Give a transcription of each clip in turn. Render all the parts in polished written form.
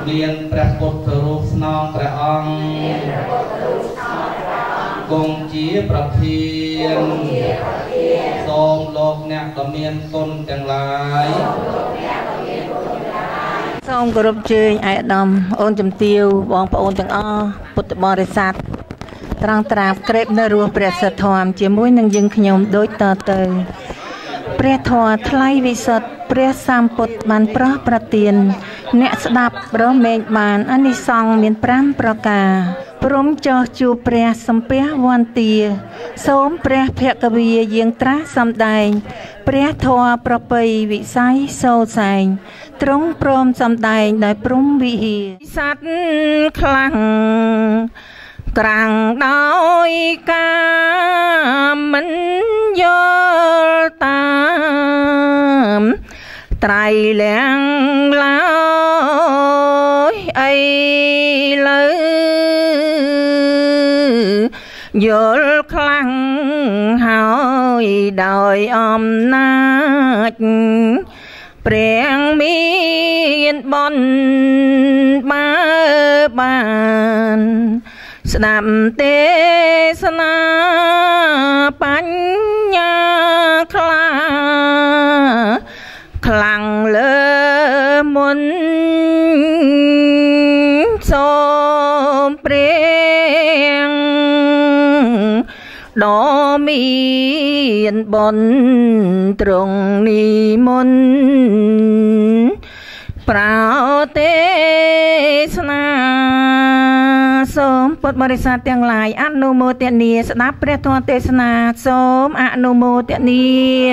មានព្រះពុទ្ធរូបស្នងព្រះអង្គគង់ជាប្រធានសូមលោកអ្នកដ៏មានគុណទាំងឡាយសូមគោរពជើញឯកឧត្តមអូនជំទាវបងប្អូនទាំងអស់ពុទ្ធបរិស័ទត្រង់ត្រាបក្រេបនៅរស់ព្រះសទ្ធធម៌ជាមួយនឹងយើងខ្ញុំដូចតទៅព្រះធម៌ថ្លៃវិសុទ្ធព្រះសម្ពុទ្ធបានប្រោះប្រទានអ្នកស្ដាប់រមែងបានអានិសង្ឃមាន5ប្រការព្រមចោះជួបព្រះសំពះវន្តាសូមព្រះភគវីយាងត្រាស់សម្ដែងព្រះធម៌ប្រពៃវិស័យសោសែងទ្រង់ព្រមសម្ដែងដោយព្រំវិហារសត្វខ្លាំងក្រាំងដោយការមិនយល់តាមត្រៃលាំងឡើយអីលើយល់ខ្លាំងហើយដោយអំណាចព្រះមានបនបើបានស្ដាប់ទេសនាបញ្ញាខ្លាំងលើមុនសូមព្រះដ៏មានបុណ្យទ្រង់និមន្តប្រោទេសនាសូមពុទ្ធបរិស័ទទាំងឡាយអនុមោទនាស្ដាប់ព្រះធម៌ទេសនាសូមអនុមោទនា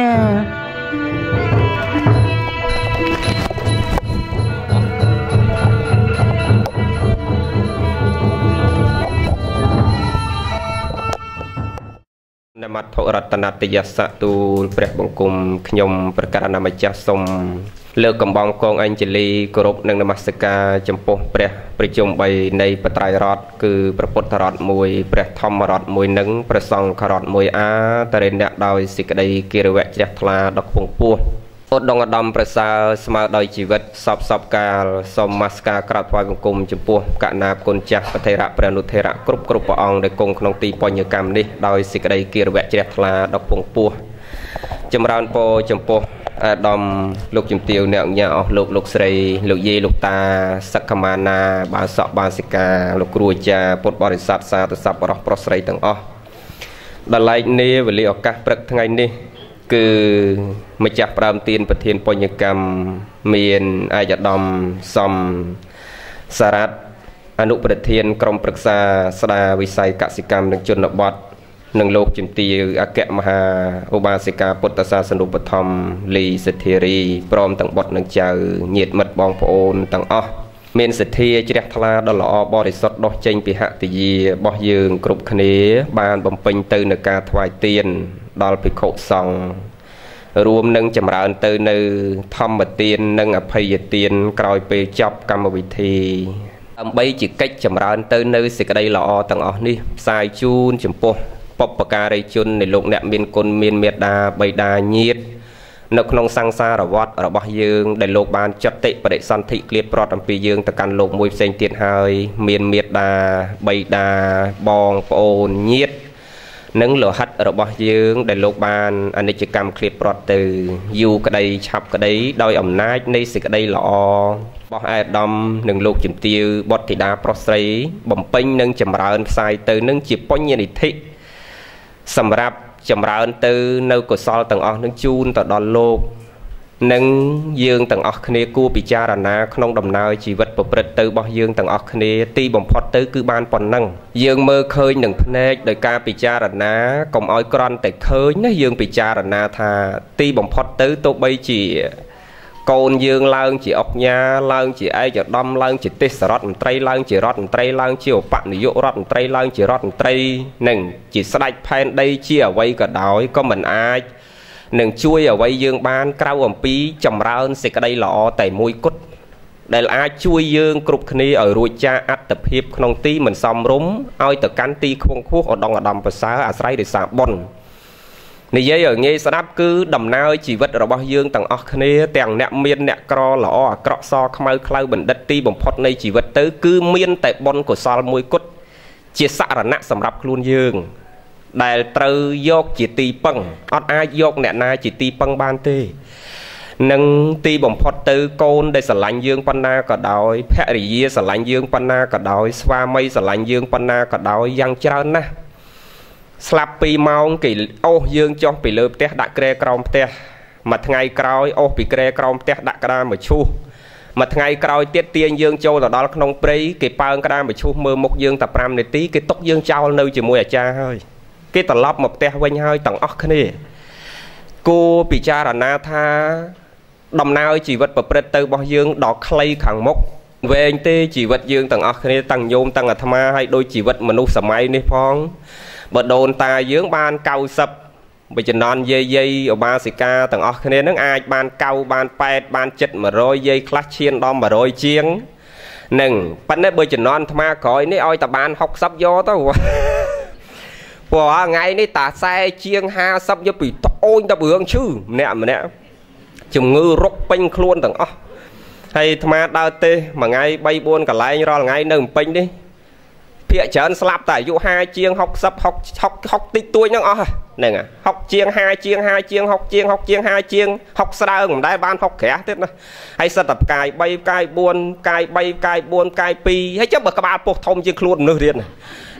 នមត្ថរតនតយសៈទូលព្រះបង្គំខ្ញុំប្រកាសណាម្ចាស់សូមលើកកំបងកងអញ្ជលីគោរពនិងនមស្ការចំពោះព្រះប្រជុំ3នៃបត្រៃរតគឺព្រះពុទ្ធរត1ព្រះធម្មរត1និងព្រះសង្ឃរត1អាតរិណៈដោយសេចក្តីគិរវៈជ្រះថ្លាដ៏ខ្ពង់ខ្ពស់ឧត្តមឧត្តមប្រសើរស្មើដោយជីវិតសពកាលសូមនមស្ការក្រាបថ្វាយបង្គំចំពោះកណាបគុណចាស់ប្រធេរៈព្រះនុធេរៈគ្រប់ព្រះអង្គដែលគង់ក្នុងទីបញ្ញកម្មនេះដោយសេចក្តីគិរវៈជ្រះថ្លាដ៏ខ្ពង់ខ្ពស់ចម្រើនពរចំពោះអាដាមលោកជំទាវអ្នកញ៉ាអស់លោកស្រីលោកយាយលោកតាសក្កមាណាបាសកបាសិកាលោកគ្រូអាចារ្យពុទ្ធបរិស័ទសាធុសពរស់ប្រុសស្រីទាំងអស់ដល់ឡែកនេះវេលាឱកាសព្រឹកថ្ងៃនេះគឺម្ចាស់ផ្ដើមទានប្រធានបញ្ញកម្មមានអាយដាមសំសារ៉ាត់អនុប្រធានក្រុមប្រឹក្សាស្ដារវិស័យកសិកម្មនិងជនបទនិងលោកជំទាវអគ្គមហាឧបាសិកាពុទ្ធសាសនុបឋមលីសិទ្ធារីព្រមទាំងបុត្រនិងចៅញាតិមិត្តបងប្អូនទាំងអស់មានសទ្ធាជ្រះថ្លាដ៏ល្អបរិសុទ្ធដុសចេញពីហតិយារបស់យើងគ្រប់គ្នាបានបំពេញទៅនឹងការថ្វាយទានដល់ភិក្ខុសង្ឃរួមនឹងចម្រើនទៅនៅធម្មទាននិងអភ័យទានក្រោយពេលចប់កម្មវិធីដើម្បីជាកិច្ចចម្រើនទៅនៅសេចក្តីល្អទាំងអស់នេះផ្សាយជូនចំពោះបុព្វការីជននៃលោកអ្នកមានគុណមានមេត្តាបិតាញាតិនៅក្នុងសង្សារវដ្តរបស់យើងដែលលោកបានចាត់តិបរិសន្ធិក្លៀតប្រត់អំពីយើងទៅកាន់លោកមួយផ្សេងទៀតហើយមានមេត្តាបិតាបងប្អូនញាតិនិងលោហិតរបស់យើងដែលលោកបានអនិច្ចកម្មក្លៀតប្រត់ទៅយូរក្តីឆាប់ក្តីដោយអំណាចនៃសេចក្តីល្អរបស់អាដាមនិងលោកជំទាវបុត្រធីតាប្រុសស្រីបំពេញនិងចម្រើនផ្សាយទៅនឹងជាបញ្ញនិធិសម្រាប់ចម្រើនទៅនៅកុសលទាំងអស់នឹងជូនទៅដល់លោកនិងយើងទាំងអស់គ្នាគួរពិចារណាក្នុងដំណើរជីវិតប្រព្រឹត្តទៅរបស់យើងទាំងអស់គ្នាទីបំផុតទៅគឺបានប៉ុណ្ណឹងយើងមើលឃើញនឹងភ្នែកដោយការពិចារណាកុំឲ្យគ្រាន់តែឃើញណាយើងពិចារណាថាទីបំផុតទៅទោះបីជាកូនយើងឡើងជាអុកញ៉ាឡើងជាឯកឧត្តមឡើងជាទេសរដ្ឋមន្ត្រីឡើងជារដ្ឋមន្ត្រីឡើងជាឧបនាយករដ្ឋមន្ត្រីឡើងជារដ្ឋមន្ត្រីនិងជាស្ដេចផែនដីជាអ្វីក៏ដោយក៏មិនអាចនឹងជួយអ្វីយើងបានក្រៅអំពីចម្រើនសេចក្តីល្អតែមួយគត់ដែលអាចជួយយើងគ្រប់គ្នាឲ្យរួចចាកអត្តភាពក្នុងទីមិនសមរម្យឲ្យទៅកាន់ទីខ្ពង់ខ្ពស់ឧត្តមឧត្តមប្រសើរអាស្រ័យដោយសារបុណ្យនិយាយឲ្យងាយស្ដាប់គឺដំណើរជីវិតរបស់យើងទាំងអស់គ្នាទាំងអ្នកមានអ្នកក្រល្អអាក្រក់សខ្មៅខ្លៅបណ្ឌិតទីបំផុតនៃជីវិតទៅគឺមានតែបុណ្យកុសលមួយគត់ជាសរណៈសម្រាប់ខ្លួនយើងដែលត្រូវយកជាទីពឹងអត់អាចយកអ្នកណាជាទីពឹងបានទេនឹងទីបំផុតទៅកូនដែលស្រឡាញ់យើងប៉ុណ្ណាក៏ដោយភរិយាស្រឡាញ់យើងប៉ុណ្ណាក៏ដោយស្វាមីស្រឡាញ់យើងប៉ុណ្ណាក៏ដោយយ៉ាងច្រើនណាស់ស្លាប់2ម៉ោងគេអូសយើងចុះពីលើផ្ទះដាក់គ្រែក្រោមផ្ទះមួយថ្ងៃក្រោយអូសពីគ្រែក្រោមផ្ទះដាក់ក្តារមឈូសមួយថ្ងៃក្រោយទៀតទាញយើងចូលទៅដល់ក្នុងព្រៃគេប៉ើងក្តារមឈូសមើលមុខយើងតែ5នាទីគេຕົកយើងចោលនៅជាមួយអាចារ្យហើយគេត្រឡប់មកផ្ទះវិញហើយទាំងអស់គ្នាគួរពិចារណាថាដំណើរជីវិតប្រព្រឹត្តទៅរបស់យើងដល់ខ្លីខាងមុខវែងទេជីវិតយើងទាំងអស់គ្នាទាំងញោមទាំងអាត្មាហើយដូចជីវិតមនុស្សសម័យនេះផងបើដូនតាយើងបាន90បើចំណន់យាយឧបាសិកាទាំងអស់គ្នានឹងអាចបាន9បាន8បាន7 100យាយខ្លះឈានដល់100ជាងនឹងប៉ុន្តែបើចំណន់អាត្មាក្រោយនេះឲ្យតែបាន60យកទៅព្រោះថ្ងៃនេះតា40ជាង50យកពីត្អូញទៅរឿងឈឺម្នាក់ជំងឺរុកពេញខ្លួនទាំងអស់ហើយអាត្មាដើរទេមួយថ្ងៃ3 4កន្លែងរាល់ថ្ងៃនៅពេញនេះភាកច្រើនស្លាប់តែអាយុ50ជាង60តិចតួចហ្នឹងអស់ហ្នឹង60ជាង50ជាង50ជាង60ជាង60ជាង50ជាង60ស្ដើងមិនដែលបាន60ក្រាស់ទៀតណាហើយសិតតែផ្កាយ3ផ្កាយ4ផ្កាយ3ផ្កាយ4ផ្កាយ2ហើយចុះបើក្បាលពោះធំជាងខ្លួនមនុស្សទៀតណា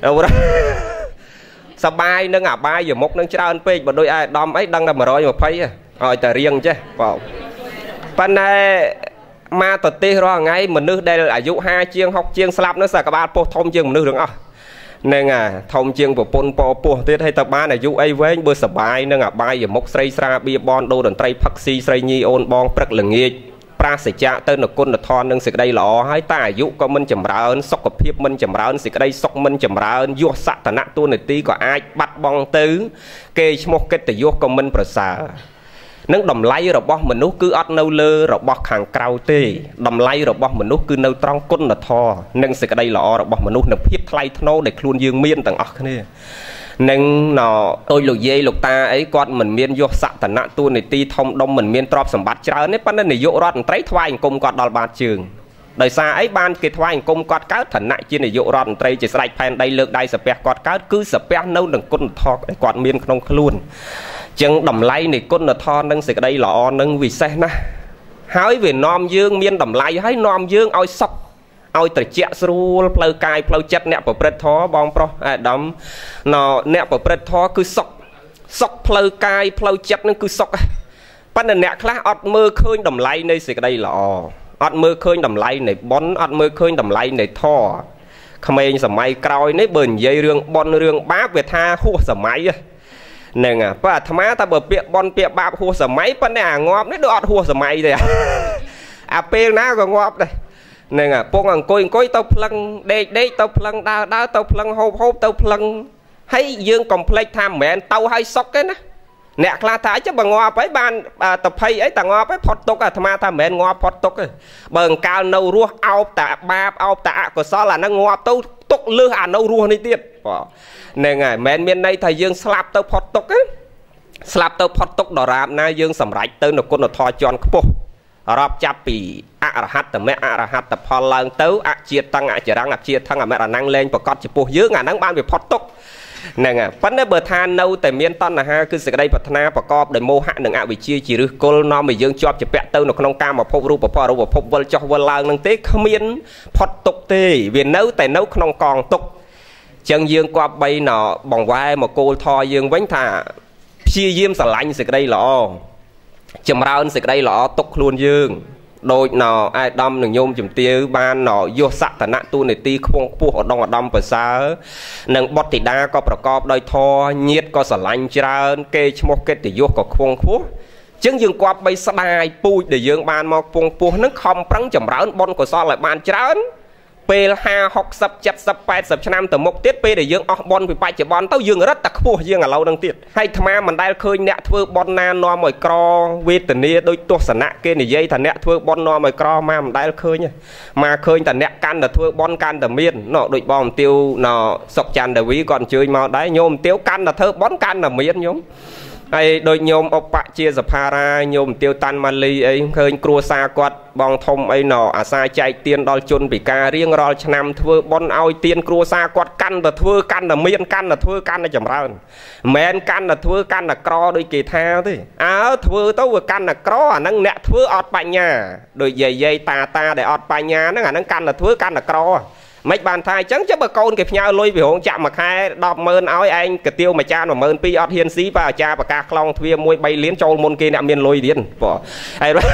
សបាយនឹងអាបាយយមុខនឹងច្រើនពេកបើដូចអាយដំអីដឹងតែ120ឲ្យតែរៀងចេះបងប៉ុន្តែមកទៅទេសរាល់ថ្ងៃមនុស្សដែលអាយុ50ជាង60ជាងស្លាប់នោះសាក្បាលពោះធំជាងមនុស្សទាំងអស់ហ្នឹងធំជាងប្រពន្ធពពោះទៀតហើយទៅបានអាយុអីវែងបើសបាយនឹងអាបាយយមុខស្រីស្រាបៀបនដូរតន្ត្រីផឹកស៊ីស្រីញីអូនបងព្រឹកល្ងាចប្រាសចាកទៅនគុណធម៌និងសេចក្តីល្អហើយតែអាយុក៏មិនចម្រើនសុខភាពមិនចម្រើនសេចក្តីសុខមិនចម្រើនយសសតនៈទួនាទីក៏អាចបាត់បង់ទៅគេឈ្មោះកិត្តិយសក៏មិនប្រសើរនឹងតម្លៃរបស់មនុស្សគឺអត់នៅលើរបស់ខាងក្រៅទេតម្លៃរបស់មនុស្សគឺនៅត្រង់គុណធម៌និងសេចក្តីល្អរបស់មនុស្សនិងភាពថ្លៃថ្នូរដែលខ្លួនយើងមានទាំងអស់គ្នានឹងដូចលោកយាយលោកតាអីគាត់មិនមានយសសតនៈទួនាទីធំដុំមិនមានទ្រព្យសម្បត្តិច្រើនទេប៉ុន្តែនាយករដ្ឋមន្ត្រីថ្វាយអង្គមគាត់ដល់បាតជើងដោយសារអីបានគេថ្វាយអង្គមគាត់កើតឋានៈជានាយករដ្ឋមន្ត្រីជាស្ដេចផែនដីលើកដៃសាពះគាត់កើតគឺសាពះនៅនឹងគុណធម៌ដែលគាត់មានក្នុងខ្លួនចឹងតម្លៃនៃគុណធម៌និងសេចក្តីល្អនឹងវិសេសណាស់ហើយវានាំយើងមានតម្លៃហើយនាំយើងឲ្យសុខឲ្យត្រជាក់ស្រួលផ្លូវកាយផ្លូវចិត្តអ្នកប្រព្រឹត្តធម៌បងប្រុសអាដាមអ្នកប្រព្រឹត្តធម៌គឺសុខផ្លូវកាយផ្លូវចិត្តនឹងគឺសុខប៉ុន្តែអ្នកខ្លះអត់មើលឃើញតម្លៃនៃសេចក្តីល្អអត់មើលឃើញតម្លៃនៃបុណ្យអត់មើលឃើញតម្លៃនៃធម៌ក្មេងសម័យក្រោយនេះបើនិយាយរឿងបុណ្យរឿងបាបវាថាហួសសម័យហ្នឹងបើអាត្មាថាបើពាក្យបនពាក្យបាបហួសសម័យប៉ុន្តែអាងាប់នេះដូចអត់ហួសសម័យទេអាពេលណាក៏ងាប់ដែរហ្នឹងពងអង្គុយទៅផ្លឹងដេកទៅផ្លឹងដើរទៅផ្លឹងហូបទៅផ្លឹងហើយយើងកុំភ្លេចថាមិនមែនទៅឲ្យសុកទេណាអ្នកខ្លះថាចុះបើងាប់អីបានតភ័យអីតែងាប់អីផុតទុកអាត្មាថាមិនមែនងាប់ផុតទុកទេបើអង្កាលនៅរស់អោបតាបាបអោបតាអកុសលអាហ្នឹងងាប់ទៅទុកលឺអានៅរស់នេះទៀតហ្នឹងហើយមិនមានន័យថាយើងស្លាប់ទៅផុតទុកទេស្លាប់ទៅផុតទុកដរាបណាយើងសម្រេចទៅនៅគុណធម៌ជាន់ខ្ពស់រាប់ចាប់ពីអរហត្តមគ្គអរហត្តផលឡើងទៅអជាតិតੰអចរੰអជាតិថੰអមរណੰលែងប្រកបចំពោះយើងអាហ្នឹងបានវាផុតទុកហ្នឹងហើយប៉ុន្តែបើថានៅតែមានតណ្ហាគឺសេចក្តីប្រាថ្នាប្រកបដោយមោហៈនិងអវិជ្ជាជាឫសគល់នាំឲ្យយើងជាប់ជាពាក់ទៅនៅក្នុងកាមភពរូបភពវិលចុះវិលឡើងនឹងទេគ្មានផុតទុកទេវានៅតែនៅក្នុងកងទុកចឹងយើងគប្បីបង្វែរមកគោលធម៌យើងវិញថាព្យាយាមស្រឡាញ់សេចក្តីល្អចម្រើនសេចក្តីល្អទុកខ្លួនយើងដូចអាយដាមនឹងញោមជំទាវបានយសសតនៈទូនាទីខ្ពង់ខ្ពស់ឧត្តមឧត្តមប្រសើរនិងបុត្រធីតាក៏ប្រកបដោយធម៌ញាតិក៏ស្រឡាញ់ច្រើនគេឈ្មោះកិត្តិយសក៏ខ្ពង់ខ្ពស់ចឹងយើងគប្បីស្ដាយពូជដែលយើងបានមកខ្ពង់ខ្ពស់នឹងខំប្រឹងចម្រើនបុណ្យកុសលឲ្យបានច្រើនពេល50 60 70 80ឆ្នាំទៅមុខទៀតពេលដែលយើងអស់បុណ្យពីបច្ចុប្បន្នទៅយើងរត់តែខ្ពស់យើងឥឡូវនឹងទៀតហើយអាត្មាមិនដែលឃើញអ្នកធ្វើបុណ្យណានាំឲ្យក្រវេទនាដោយទស្សនៈគេនិយាយថាអ្នកធ្វើបុណ្យនាំឲ្យក្រមកមិនដែលឃើញមកឃើញតែអ្នកកាន់តែធ្វើបុណ្យកាន់តែមានដូចបងមទាវសុកច័ន្ទដាវីគាត់អញ្ជើញមកដែរញោមមទាវកាន់តែធ្វើបុណ្យកាន់តែមានញោម ai đôi nhôm ốc bạ chia sập para nhôm tiêu tan mali ấy khơi cua xa quạt bong thông ấy nọ à xa chạy tiền đo chun bị ca riêng rồi năm thưa bon ao tiền cua xa quạt căn là thưa căn là miên căn là thưa căn là chậm rãi men căn là thưa căn là cro đôi kỳ thao thế thưa tao vừa căn là cro à nâng nẹt thưa ọt bạch nhà đôi dây dây ta để ọt bạch nhà nó nâng căn là thưa căn là cro mấy bàn thai chẳng chứ bà con kịp nhau lôi vì hỗn chạm mà khai đọc mơn áo anh cái tiêu mà cha mà mơn pi ọt hiên xí và cha và ca long thuê môi bay liến trâu môn kia nè miền lôi điên bỏ ai đó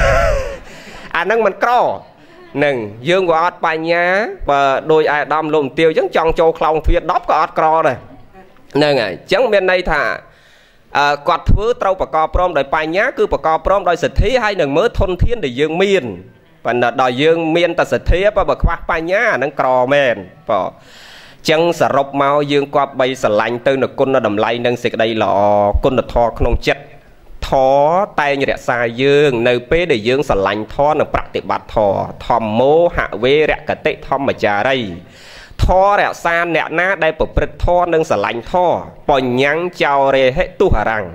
nâng mình cro nâng dương của ọt bài nhá và đôi ai đâm lùm tiêu chẳng trong châu long thuê đóp có ọt cro này nâng chẳng bên đây thà quạt thứ trâu bà co prom đời bài nhá cứ bà co prom đời sự thí hay nâng mớ thôn thiên để dương miền và đòi dương miên ta sẽ thế và bậc khoác pa nhá nâng cò men bỏ chân sờ rộp màu dương qua bay sờ lạnh từ nực côn nó đầm lay nâng xịt đây lọ côn nó thò không chết thò tay như đẹp xài dương nơi pé để dương sờ lạnh thò nó bạc tiệp bát thò thòm mô hạ vê rẽ cả tệ thòm mà trà đây thò đẹp xa nẹt ná đây bậc bật thò nâng sờ lạnh thò bỏ nhang chào rề hết tu hà rằng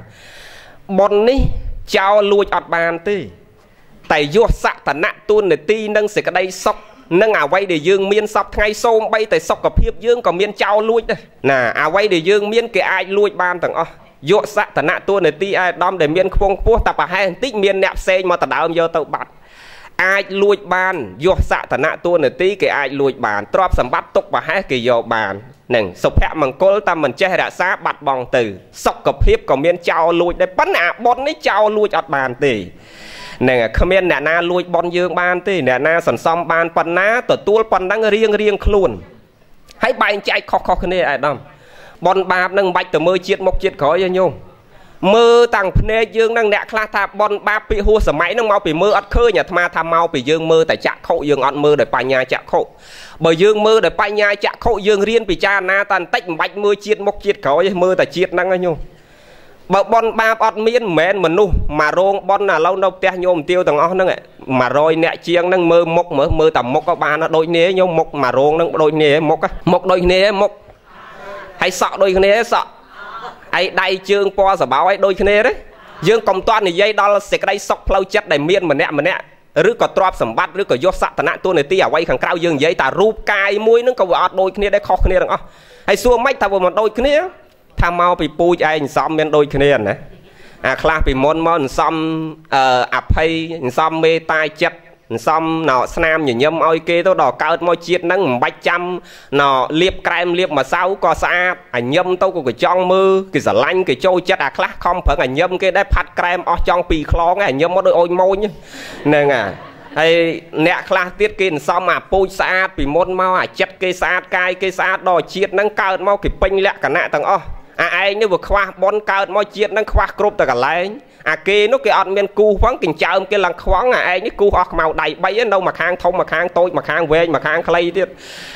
bọn ní chào lui ọt bàn tê tại vô sạ tận nặng tuôn để ti nâng sẽ cái đây sọc nâng quay để dương miên sọc ngay xôm bay tại sọc gặp hiệp dương còn miên trao lui đây nè quay để dương miên cái ai lui ban tầng vô sạ tận nặng tuôn để ti ai đom để miên phong phú tập à hai tích miên nẹp xe mà tận đạo giờ tàu bạt ai lui ban vô sạ tận nặng tuôn để ti cái ai lui bàn trọp sầm bắt tục và hai cái vô bàn nè sọc hẹ bằng cô ta mình che đã xá bạt bong từ sọc gặp hiệp còn miên trao lui đây bắn bọn ấy trao lui ọt bàn tì nè không biết nè na lui bon dương ban tê nè na sẵn xong ban pan ná tờ tua pan đang riêng luôn hãy bay chạy khó khăn này ai đâm bon bạp nâng bạch tờ mơ chiết mốc chiết khỏi cho nhung mơ tăng phê dương đang nè khla thà bon bạp bị hua sầm máy nâng mau bị mơ ắt khơi nhà tham tham mau bị dương mơ tại chạ khâu dương ắt mơ để pa nhà chạ khâu bởi dương mơ để pa nhà chạ khâu dương riêng bị cha na tan tách bạch mơ chiết mốc chiết khỏi mơ tại chiết năng nhung bà bon ba ọt miên mền mình nu mà rong bon là lâu đâu te nhôm tiêu tầng ó nâng mà rồi nè chiêng nâng mơ mơ tầm mốc có ba nó đôi nế nhôm mốc mà rong nâng đôi nế mốc đôi nế mốc hay sọ đôi nế sọ ai đây chương po sờ báo ấy đôi nế đấy dương công toan thì dây đó sẽ cái đây sọc lâu chất đầy miên mà nè rứa có trọp sầm bắt rứa có vô sạ tận tụi này ti à quay khẳng cao dương giấy ta rúp cài mũi nó có ọt đôi nế đấy khó nế đằng ó hay xua mấy ta vừa một đôi nế tham mau bị pui ai xong men đôi kia nè class bị môn xong hay xong mê tai chất xong nọ snam như nhâm oi kia tôi đỏ cao môi chiết nắng bách trăm nọ liệp kem liệp mà sao có xa nhâm tôi của cái trong mưa cái giả lanh cái trôi chất class không phải nhâm cái đấy phát kem ở trong pì kho ngay nhâm đôi ôi môi nhá nè hay nè class tiết kia xong mà pui xa bị môn mau chất cái xa cay cái xa đỏ chiết nắng cao mau cái pin lẹ cả nè tầng ai nếu vừa khoa bon cao môi chiết nắng khoa cướp từ cả lấy kia nó cái ăn men cu khoáng kinh chạm cái lăng khoáng ai những cu hoặc màu đầy bay ở đâu mà khang thông mà khang tôi mà khang về mà khang clay tiết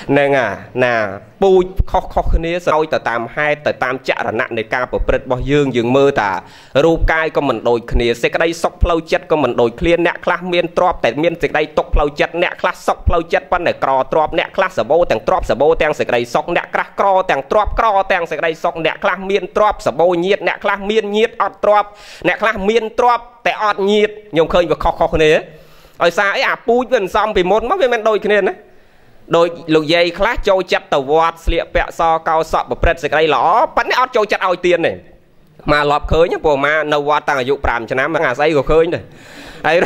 nè nè pui khó khăn sau từ tam hai từ tam chạ là nặng để ca của bật bao dương mơ ta ru cai có mình đôi kia sẽ cái đây sọc lâu chất có mình đôi clear nè class miên drop tại miên sẽ đây tục lâu chất nè class sọc lâu chất pan để cro drop nè class sờ bô tang sẽ đây sọc nè class cro tang sẽ đây sọc nè class miên drop sờ bô nhiệt nè class miên nhiệt ọt drop nè class miên dropแต่อดnhiệt nhung khơi và khó này ở xa ấy pui gần xong thì một mất với men đôi kia này đôi lục dây class châu chặt tàu vọt sliệp bẹ so cao sọ và press sẽ đây lỏ bắn ọt châu chặt ao tiền này mà lọp khơi nhá bộ mà nâu vọt tăng ở dụ pram cho nám mà ngà say của khơi này ấy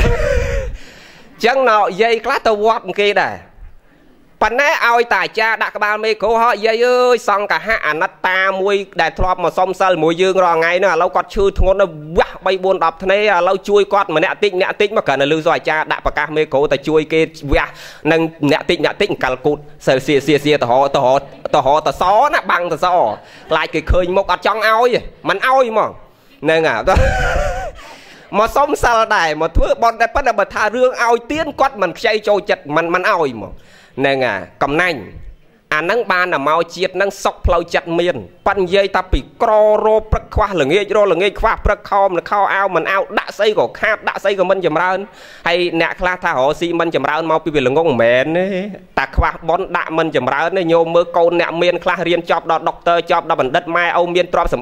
chẳng nọ dây class tàu vọt kia đây phần này ao tài cha đặt ba mê cổ họ dây ơi xong cả hạ nát ta mui đại thọp mà xong sờ mùi dương rồi ngày nữa lâu quạt chui thôn nó bay buồn đập thế này lâu chui quạt mà nẹt tích mà cả là lưu rồi cha đặt bạc mê cổ ta chui kia nâng nẹt tích cả cụt sờ xìa tao họ xó nè bằng tao xó lại cái khơi một ở trong ao gì mình ao mà nên mà xong sờ đại mà thưa bọn đại bắt là bật thà rương ao tiên quát mình chay trôi chật mình ao mà nè cầm nành nắng ban là mau chiết nắng sọc lâu chặt miền pan dây ta bị cro rô prắc khoa là nghe khoa prắc khom là khao ao mình ao đã xây của khát đã xây của mình chầm ra hay nè kha tha họ si mình chầm ra mau bị là ngông mền ta khoa bón đã mình chầm ra này nhôm mơ câu nè miền kha riêng chọc đó doctor chọc đó bằng đất mai âu miền trọp sầm bắt đã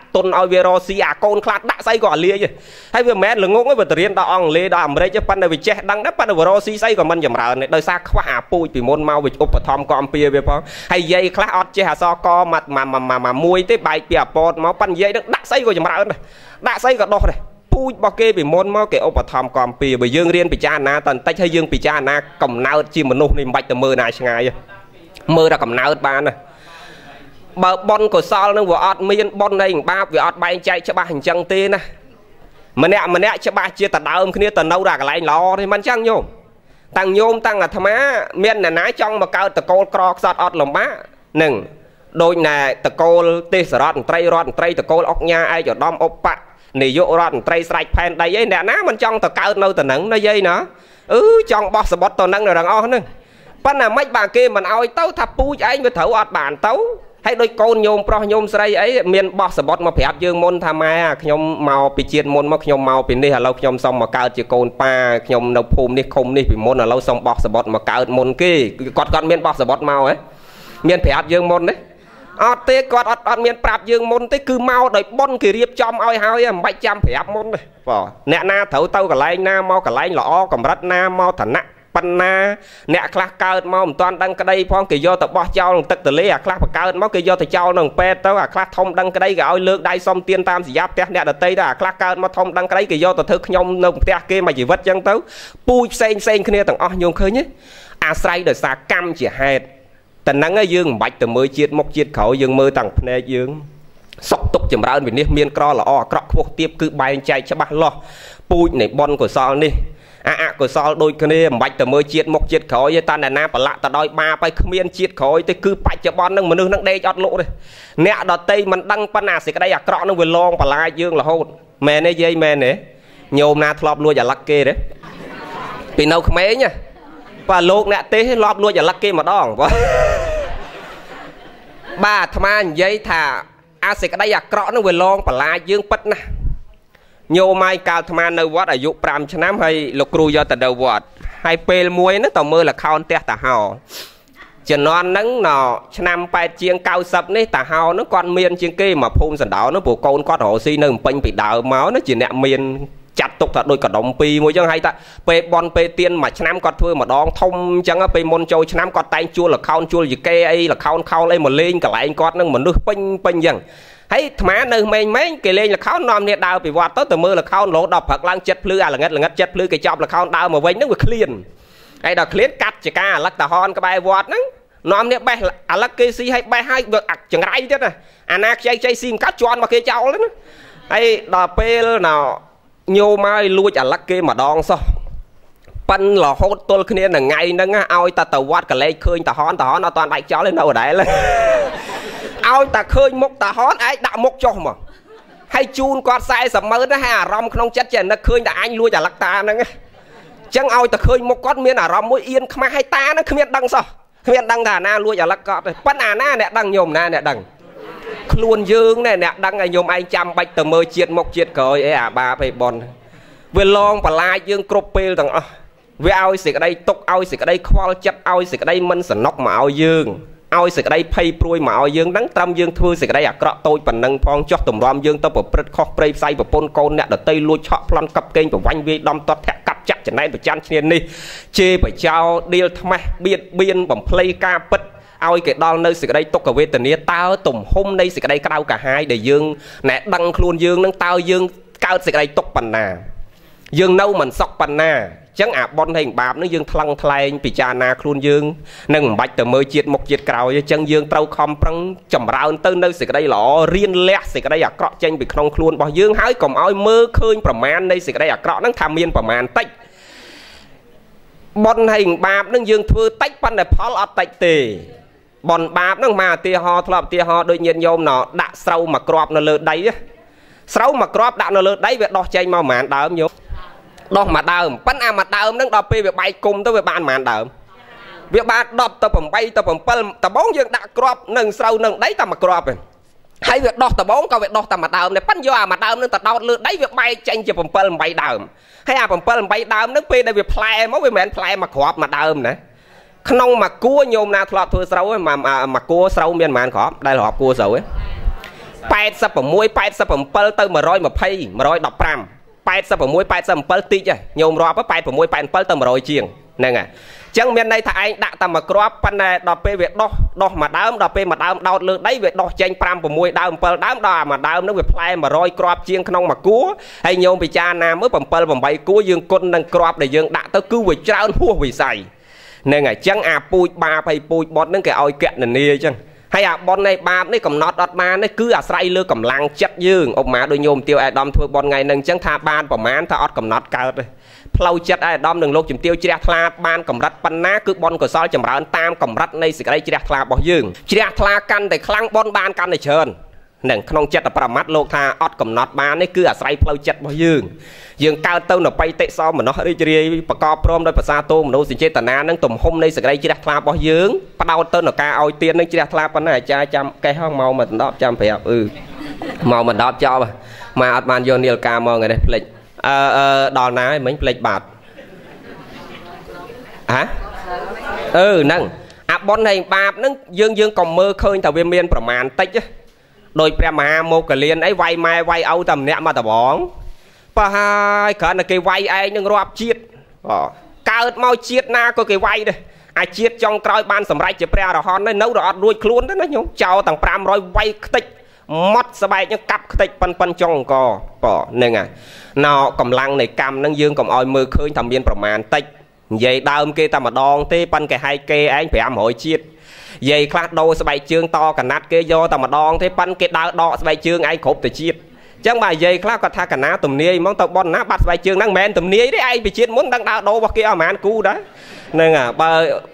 ตุนเอาเวรอซีอาโกนคลาดด่าไซก่อนเลี้ยให้เวแมนหรืองงไว้บทเรียนดาวอังเลดาวอเมริกจะปั้นในวิจัยดังนั้นปั้นในเวรอซีไซก่อนมันจะมาเนี่ยโดยซากขวาปุยปีมนมาวิจอุปธรรมกอมเปียเวพอให้ยัยคลาอดเจหาซอกอมามวยเตะใบเปียปอดมาปั้นยัยด่าไซก่อนจะมาเนี่ยด่าไซก่อนดอกเลยปุยบอกเกปีมนมาเกอุปธรรมกอมเปียไปยื่นเรียนปีจานาตอนแต่ใช้ยื่นปีจานากำนาจีมนุษย์นี่ใบแต่มือนายช่างไงมือเรากำนาบ้านนะบอลก็ซอลนึงว่าอดมีบอลในบ้าว่าอดใบใจจะบ้าจังตีนะมันเนี่ยจะบ้าเจียตัดดาวขึ้นนี่ตัดดาวด่าอะไรล้อที่มันจังโยมตั้งธรรมะเมียนน่ะจ้องมาเกาตะโกนกรอกสอดอดหลงบ้าหนึ่งโดยน่ะตะโกนเตสรอดไตรตะโกนออกยาไอจอดดอมอบปะนี่โยรอดไตรสไลด์แผ่นใดยัยเนี่ยนะมันจ้องตะเกาเนาตะหนังนะยัยเนาะจ้องบอสบอสตัวนั้นเลยรังอ้อนึงปั้นน่ะไม่บางเกมันเอาเต้าทับปูไอ้มาเถาอดบานเต้าให้โดยโกนโยมเพราะโยมใส่ไอ้เมียนบอสบอสมาแผลยืงมนทำไมโยมเมาไปเจียนมนมาโยมเมาเป็นนี่เราโยมส่งมาเกิดจีโกนปลาโยมเราภูมินี่คมนี่เป็นมนเราส่งบอสบอสมาเกิดมนกี้กอดเมียนบอสบอสเมาไอ้เมียนแผลยืงมนเนี่ยอดเตะกอดเมียนปราบยืงมนเตะคือเมาโดยบนคือเรียบจอมเอาไอ้เฮาไอ้ไม่จำแผลมนเลยป่ะเนี่ยนาเถาเต้ากับไรนาเมากับไรหล่อกับรัดนาเมาฐานะปัญนาเนี่ยคลาเกิดมาตอนดังกระไดพร้อมเกี่ยวแต่บ่เจ้าตึกตะเล่คลาเกิดมาเกี่ยวแต่เจ้าหนึ่งเป็ดเต้าคลาทอมดังกระไดก็เอาเลือกได้ซ้อมเตียนตามสียับเตะเนี่ยเดตได้คลาเกิดมาทอมดังกระไดเกี่ยวแต่เธอขยมหนึ่งเตะเกมาจีวัดยังเต้าปูเซ็งขึ้นเนี่ยต่างอ๋อโยงเคยเนี่ยอาศัยโดยสากรรมจีเหตุแต่นั่งไอ้ยืงบัดแต่มือเจียดมกเจียดเขายืงมือต่างเพนยืงสกตกจำร้านแบบนี้เมียนกรอละอ้อกรอกพวกเตียบคือใบใจฉบับล้อปูในบอลcủaซอนี่ก็ซอโดยคนนี้บัดแต่มือเจียดมกเจียดเขาไอ้ตาหน้าปละตาดอยมาไปเมียนเจียดเขาแต่คือปัจจุบันนั่งมันนึกนั่งเดยจอดโลเลยเนี่ยดอตเตมันดังปนาสิกระไดอยากกรอกนั่งเวลองปลายยืงละโหดแม่เนี่ยยัยแม่เนี่ยโยมนาทลอบรัวอย่าลักเกเด้ปีนเอาขมิ้นเนี่ยป่าโลกเนี่ยเตะรอบรัวอย่าลักเกมาดองบ้าทำไมยัยถ่าอาศิกได้อยากเกาะนั่งเวลองปลายยืงปัดนะโยมายกาธรรมในวัดอายุปรามชนะให้ลูกครูยอแต่เดวัดให้เปลมวยนั่งต่อมือละข้าวเตะตาเฮาจะนอนนั่งหนอชนะไปเจียงเก้าสับนี่ตาเฮานั่งก้อนเมียนเจียงเกมาพูนสันดาวนั่งปูโกนก้อนหัวซีนั่งเป็นปีดาวเมานั่งจีเนี่ยเมียนจัดตกตัดโดยกระดมปีมวยจังให้ตาเปบอลเปเตียนมาชนะก้อนเพื่อมาดองทมจังไปมนโจชนะก้อนไตจูละข้าวจูอยู่เกไอละข้าวเลยมาเล่นกับไหลก้อนนั่งเหมือนนึกเป็นยังให้ธรรมะหนึ่งไม่เกลียละเขานอมเนี่ยดาวไปวัดต้นแต่มือละเขาโหลดอกผักล้างเจ็ดพลื้อะไรเงี้ยเจ็ดพลื้กระจอบละเขาดาวมาไว้นึกว่าเคลียนไอ้ดอกเคลียนกัดจะกล้าลักตาฮอนกับใบวัดนั่งนอมเนี่ยใบอะไรเกซีให้ใบให้เบิกอักจังไรเจ้าน่ะอันนักใจซิมกัดจวนมาเกยเจ้าแล้วนะไอ้ดอกเปลน่ะโยมาลุยอะไรเกมาดองซะปันหล่อโหดตัวคืนนี้หนึ่งไงนั่งเอาตาตะวัดกับเลยคืนตาฮอนเอาตอนใบเจ้าเลยเอาได้เลยเอาแต่เคยมกตาฮอนไอ้ด่ามกจอมอ่ะให้จูนกอดใส่สมัยนะฮะรำขนมจัดเจนนะเคยแต่อันลุยจากลักตานั่งจังเอาแต่เคยมกก้อนเมียนรำมวยเอียนขมาให้ตานั่งขมิ้นดังซะขมิ้นดังฐานาลุยจากลักกอดปัญหาหน้าเนี่ยดังโยมหน้าเนี่ยดังคลวนยืงเนี่ยดังไอ้โยมไอ้จำไปแต่เมื่อเจียดมกเจียดเกยไอ้บาไปบอลเวลองปลายยืงกรบเปลต่างเวเอาสิกได้ตกเอาสิกได้ควอลจัดเอาสิกได้มันสนกมาเอายืงเอาสิกได้ไพ่ปลุยมาเอายืงดังตำยืงทือสิกได้อยากเกาะโตยปั่นนังพองจอดตุ่มรอมยืงตัวปริดคอกเปรย์ใส่ปปนโกนเนี่ยเดตยลุยเฉาะพลันกับเก่งแบบวันวีดอมตัดแทะกับจักจะไหนแบบจันเชียนนี่เจไปเจ้าเดียวทำไมเบียนบ่มเพลย์กาปิดเอาไอ้ดอลในสิกได้ตกกับเวทนี้เต้าตุ่มห่มในสิกได้กล่าวกะหายเดี๋ยวยืงเนี่ยดังครูนยืงนั่งเต้ายืงก้าวสิกได้ตกปั่นนายืงเน่าเหมือนซอกปั่นนาจังอาบบอลแห่งบาปนั่งยืงพลังทลายปิจานาครูนยืงนั่งบัดแต่เมื่อเจียดมกเจียดกล่าวจังยืงเต้าคอมปรังจำราวเต้นในสิกได้หล่อเรียนเละสิกได้อยากเกาะจังไปคลองครูนบ่ยืงหายก่อมเอาเมื่อคืนประมาณในสิกได้อยากเกาะนั่งทำเมียนประมาณติบอลแห่งบาปนั่งยืงทือติปันแต่พอลอัดติเตบอลบาปนั่งมาเตียฮอทลอบเตียฮอโดยเย็นโยมหนอด่าเสาหมากรอบนั่นเลยได้เสาหมากรอบด่านั่นเลยได้เวทดอกใจมาหมานดาวโยมดอกมาดาวปั้นมาดาวนั่งดอกไปแบบใบกุมตัวแบบบานมาดาวแบบบานดอกตัวผมใบตัวผมเปิ้ลตะบ้องยังด่ากรอบหนึ่งเสาหนึ่งได้ตามากรอบเลยให้แบบดอกตะบ้องก็แบบดอกตามมาดาวเนี่ยปั้นย่อมาดาวนั่งตะดาวเลือดได้แบบใบจังจะผมเปิ้ลใบดาวให้ผมเปิ้ลใบดาวนั่งไปได้แบบแผลมั้งแบบเหมือนแผลมากรอบมาดาวนะขนมมากู้โยมนาทลอดทัวเสามากู้เสาเมียนมานขอบได้หรอกู้เสา 86 87 ទៅ120 115 86 87តិចញោមរាប់86 87ទៅ100ជាងហ្នឹងហើយចឹងមានន័យថាឯងដាក់តែមួយគ្រាប់ប៉ុន្តែដល់ពេលវាដោះមួយដើមដល់ពេលមួយដើមដោតលើដីវាដោះចេញ5 6ដើម7ដើមដល់មួយដើមហ្នឹងវាផ្លែ100គ្រាប់ជាងក្នុងមួយគួរហើយញោមពិចារណាមើល7 8គួរយើងគុណនឹងគ្រាប់ដែលយើងដាក់ទៅគឺវាច្រើនហួសវិស័យហ្នឹងហើយចឹងអាពូជបាបហើយពូជបត់ហ្នឹងគេឲ្យកណនីចឹងហើយអាបននៃបាបនេះកំណត់អត់បាននេះគឺអាស្រ័យលើកម្លាំងចិត្តយើងឧបមាដូចញោមទាវអាយដាមធ្វើបនថ្ងៃហ្នឹងចឹងថាបានប្រមាណថាអត់កំណត់កើតទេផ្លូវចិត្តអាយដាមនឹងលោកជំទាវជ្រះថ្លាបានកម្រិតប៉ុណ្ណាគឺបនកុសលចម្រើនតាមកម្រិតនៃសេចក្តីជ្រះថ្លារបស់យើងជ្រះថ្លាកាន់តែខ្លាំងបនបានកាន់តែច្រើននឹងក្នុងចិត្តប្រមាត់លោកថាអត់កំណត់បាននេះគឺអាស្រ័យផ្លូវចិត្តរបស់យើងកើតទៅនៅបៃតិសោមនោះរីករាយប្រកបព្រមដោយភាសាទោមនោសញ្ចេតនានឹងទំហំនៃសេចក្តីជ្រះថ្លារបស់យើងបដោតទៅនៅការឲ្យទាននឹងជ្រះថ្លាប៉ុណ្ណាអាចារ្យចាំកេះហងមកដប់ចាំប្រាប់មកដប់ចោលមកអត់បានយកនាឡិកាមកថ្ងៃនេះភ្លេចដល់ណាហើយមិញភ្លេចបាត់ហ៎ហ្នឹងអាបននៃបាបហ្នឹងយើងក៏មើលឃើញតែវាមានប្រមាណតិចដោយព្រះមហាមោគលានអីវាយម៉ែវាយឪតែម្នាក់មកតបងបើហើយគ្រាន់តែគេវាយឯងនឹងរាប់ជាតិកើតមកជាតិណាក៏គេវាយដែរអាជាតិចុងក្រោយបានសម្រេចជាព្រះអរហន្តនៅរត់រួចខ្លួនទៅណាញោមចោលទាំង500វាយខ្ទេចម៉ត់ស្បែកនឹងកាប់ខ្ទេចប៉ុនចុងអង្គហ្នឹងហើយណោកម្លាំងនៃកម្មហ្នឹងយើងកុំឲ្យមើលឃើញថាមានប្រមាណតិចនិយាយដើមគេតែម្ដងទេប៉ុនគេហែកគេឯង500ជាតិយាយខ្លះដូរស្បែកជើងតកណាត់គេយកតែម្ដងទេប៉ុនគេដើរដកស្បែកជើងឯងគ្រប់ទៅជាតិចឹងបាទយាយខ្លះគាត់ថាកណាទំនាយហ្មងទៅបនណាបាត់ស្បែកជើងហ្នឹងមិនមែនទំនាយទេឯងពីជាតិមុនដឹងដើរដូររបស់គេអស់ប្រហែលគូដែរហ្នឹងហើយបើ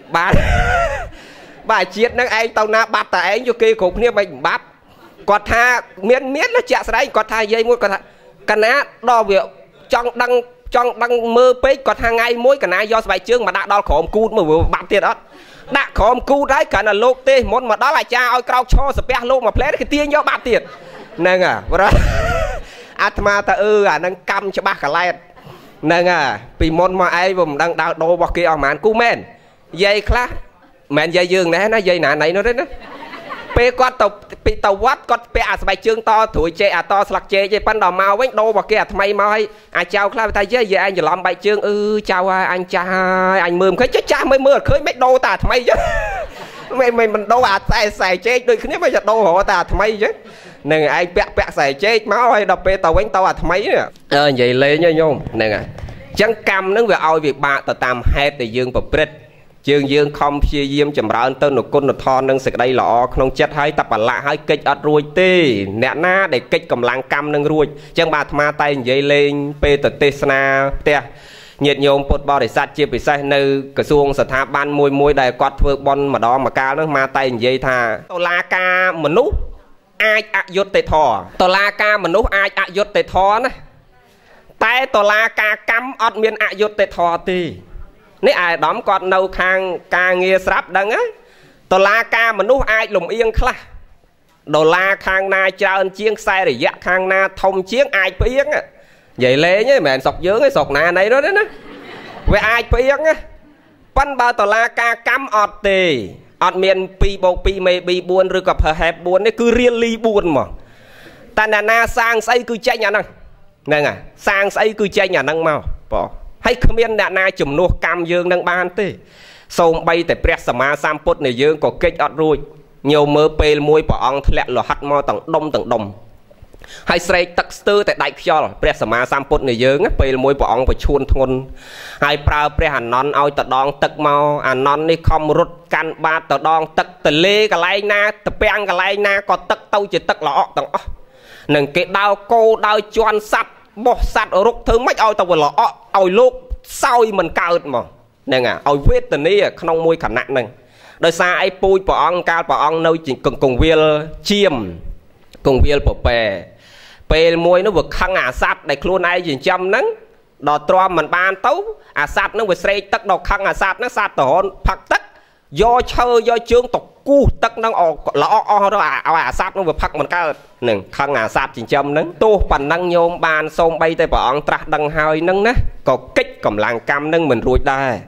បាទជាតិហ្នឹងឯងទៅណាបាត់តែឯងយកគេគ្រប់គ្នាមិនបាត់គាត់ថាមានជាក់ស្ដែងគាត់ថាយាយមួយគាត់ថាកណាដល់វាចង់ដឹងមើលពេកគាត់ថាថ្ងៃមួយកណាយកស្បែកជើងមកដាក់ដល់ក្រោមគូតមើលបាត់ទៀតអត់ដាក់ក្រោមគូតហើយគ្រាន់តែលោកទេមុនមកដល់អាចារ្យឲ្យក្រោកឈរសាពះលោកមកផ្លែគេទាញយកបាត់ទៀតហ្នឹងហើយអាត្មាតាអាហ្នឹងកម្មច្បាស់កលែតហ្នឹងហើយពីមុនមកឯងវាមិនដឹងដើរដូររបស់គេអស់ប្រហែលគូមែនយាយខ្លះមិនមែនយាយយើងណែណាយាយណាណៃនោះទេណាពេលគាត់ទៅវត្តគាត់ពាក់អាស្បែកជើងតត្រួយចេកអាតស្លឹកចេកទេប៉ុន្តែដល់មកវិញដូររបស់គេអាថ្មីមកឲ្យអាចៅខ្លះថាយាយឯងច្រឡំបែកជើងចៅហើយអញចាស់ហើយអញមើលមិនឃើញចាស់មើលឃើញមិនដូរតែអាថ្មីចឹងមិនដូរអាខ្សែចេកដូចគ្នាមិនจะដូររហូតតែអាថ្មីចឹងនឹងឯងពាក់ខ្សែចេកមកហើយដល់ពេលទៅវិញទៅអាថ្មីនិយាយលេងញោមហ្នឹងហើយអញ្ចឹងកម្មនឹងវាឲ្យវាបាក់ទៅតាមហេតុដែលយើងប្រព្រឹត្តយើងខំព្យាយាមចម្រើនទៅនៅគុណធម៌និងសេចក្តីល្អក្នុងចិត្តហើយតែប្រឡាក់ហើយកិច្ចអត់រួចទេអ្នកណាដែលកិច្ចកម្លាំងកម្មនឹងរួចអញ្ចឹងបាទអាត្មាតែនិយាយលេងពេលទៅទេសនាផ្ទះញាតិញោមពុទ្ធបរិស័ទជាពិសេសនៅក្រសួងស្ថាប័នមួយដែលគាត់ធ្វើបន់ម្ដងម្កាលនោះមកតែនិយាយថាតុលាការមនុស្សអាចអយុត្តិធម៌តុលាការមនុស្សអាចអយុត្តិធម៌ណាតែតុលាការកម្មអត់មានអយុត្តិធម៌ទេនេះអាយដាមគាត់នៅខាងការងារស្រាប់ដឹងណាតុលាការមនុស្សអាចលំអៀងខ្លះដុល្លារខាងណាច្រើនជាងខ្សែរយៈខាងណាធំជាងអាចផ្អៀងនិយាយលេងហ្នឹងមិនមែនស្រុកយើងទេស្រុកណាណីនោះទេណាវាអាចផ្អៀងណាប៉ុន្តែបើតុលាការកម្មអត់ទេអត់មាន2+2 maybe 4ឬក៏ perhaps 4នេះគឺរៀលលី4មកតែណាសាងស្អីគឺចេញអាហ្នឹងហើយសាងស្អីគឺចេញអាហ្នឹងមកបងហើយគ្មានអ្នកណាជំនួសកម្មយើងនឹងបានទេសូម្បីតែព្រះសម្មាសម្ពុទ្ធនៃយើងក៏កិច្ចអត់រួចញោមមើលពេលមួយព្រះអង្គធ្លាក់លោហិតមកទាំងដុំហើយស្រែកទឹកស្ទើរតែដាច់ខ្យល់ព្រះសម្មាសម្ពុទ្ធនៃយើងពេលមួយព្រះអង្គប្រឈួនធ្ងន់ហើយប្រើព្រះអានន្ទឲ្យតដងទឹកមកអានន្ទនេះខំរត់កាន់បាតតដងទឹកទលេកន្លែងណាតពាំងកន្លែងណាក៏ទឹកទៅជាទឹកល្អក់ទាំងអស់នឹងគេដើរគោដើរជន់សัตว์បោះសัตว์រុកធ្វើម៉េចឲ្យទៅល្អក់ឲ្យលោកសោយមិនកើតមកហ្នឹងឲ្យវេទនាក្នុងមួយខណៈហ្នឹងដោយសារអីពូជព្រះអង្គកាលព្រះអង្គនៅកងវាលជាមកងវាលពពែពេលមួយនោះវាខឹងអាសត្វដែលខ្លួនឯងចិញ្ចឹមហ្នឹងដល់ទ្រាំមិនបានទៅអាសត្វហ្នឹងវាស្រេកទឹកដល់ខឹងអាសត្វហ្នឹងសត្វតរនផឹកទឹកយកឈើយកជើងទៅគូសទឹកហ្នឹងល្អអស់ទៅឲ្យអាសត្វហ្នឹងវាផឹកមិនកើតនឹងខឹងអាសត្វចិញ្ចឹមហ្នឹងទោះប៉ុណ្ណឹងញោមបានសូមបីតែព្រះអង្គត្រាស់ដឹងហើយហ្នឹងណាក៏កិច្ចកម្លាំងកម្មហ្នឹងមិនរួចដែរ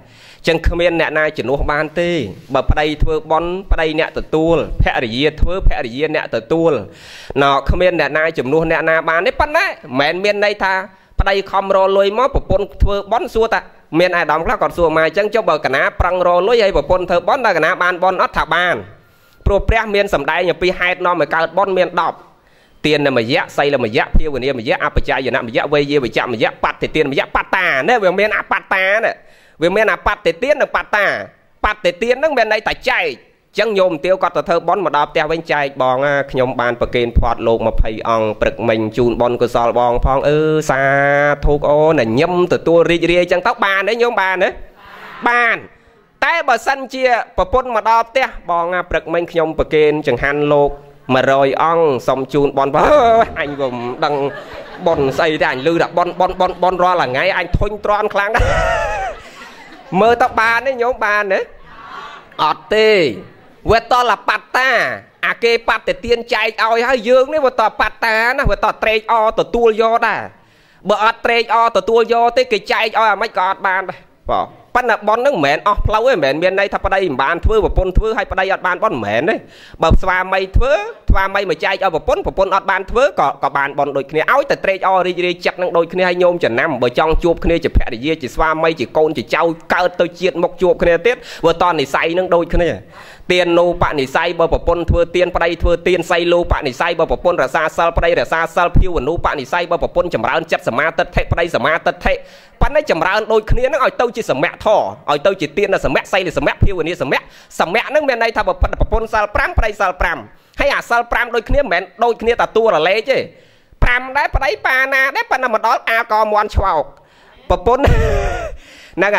ចឹងគ្មានអ្នកណាជំនួសបានទេបើប្តីធ្វើបន់ប្តីអ្នកទទួលភរិយាធ្វើភរិយាអ្នកទទួលណ៎គ្មានអ្នកណាជំនួសអ្នកណាបានទេប៉ុន្តែមិនមែនមានន័យថាប្តីខំរលុយមកប្រពន្ធធ្វើបន់សួរតាមានអាដាមខ្លះគាត់សួរមកអញ្ចឹងចុះបើកណាប្រឹងរលុយឲ្យប្រពន្ធធ្វើបន់តើកណាបានបន់អត់ថាបានព្រោះព្រះមានសម្ដែងអំពីហេតុនាំឲ្យកើតបន់មាន10ទានមយៈសីលមយៈភាវនាមយៈអបច្ចយនមយៈវេយវចមយៈបត្តិទានមយៈបត្តាណាវាមានអបត្តាណាវាមានអបត្តិទាននិងបត្តាបត្តិទានហ្នឹងមានន័យតែចែកចឹងញោមទាវគាត់ទៅធ្វើបន់មកដល់ផ្ទះវិញចែកបងខ្ញុំបានប្រគេនផាត់លោក20អង្គព្រឹកមិញជូនបន់កុសលបងផងសាធុកអូនញឹមទទួលរីករាយចឹងទៅបានទេញោមបានទេបានតែបើសិនជាប្រពន្ធមកដល់ផ្ទះបងព្រឹកមិញខ្ញុំប្រគេនចង្ហាន់លោក100អង្គសុំជូនបន់បងអញក៏មិនដឹងបន់ស្អីទេអញលឺថាបន់រាល់ថ្ងៃអញធុញទ្រាន់ខ្លាំងណាស់មើលទៅបានទេញោមបានទេអត់ទេវាតលបត្តាអាគេបត្តិទានចែកឲ្យហើយយើងនេះវាតបត្តាណាវាតត្រេកអទទួលយកដែរបើអត់ត្រេកអទទួលយកទេគេចែកឲ្យអាម៉េចក៏អត់បានដែរបងប៉ុន្តែបន់ហ្នឹងមិនមែនអស់ផ្លូវទេមិនមែនមានន័យថាប្តីមិនបានធ្វើប្រពន្ធធ្វើហើយប្តីអត់បានបន់មិនមែនទេបើស្វាមីធ្វើស្វាមីមកចែកឲ្យប្រពន្ធអត់បានធ្វើក៏បានបន់ដូចគ្នាឲ្យតែត្រេកអររីករាយចិត្តនឹងដូចគ្នាហើយញោមចំណាំបើចង់ជួបគ្នាជាភរិយាជាស្វាមីជាកូនជាចៅកើតទៅជាតិមកជួបគ្នាទៀតបើតនិស័យនឹងដូចគ្នាទាននូបនិស័យបើប្រពន្ធធ្វើទានប្តីធ្វើទានសីលោបនិស័យបើប្រពន្ធរសាសិលប្តីរសាសិលភាវនូបនិស័យបើប្រពន្ធចម្រើនចិត្តសមាទិដ្ឋិប្តីសមាទិដ្ឋិប៉ុន្តែចម្រើនដូចគ្នានឹងឲ្យទៅជាសមៈធរឲ្យទៅជាទានសមៈសីលសមៈភាវនាសមៈហ្នឹងមានន័យថាប្រពន្ធសិល5ប្តីសិល5ហើយអាសិល5ដូចគ្នាមិនមែនដូចគ្នាតែតួរលេខទេ5ដែរប្តីប៉ាណាដែរប៉ុន្តែមកដល់អាកមន់ឆ្វោកប្រពន្ធហ្នឹង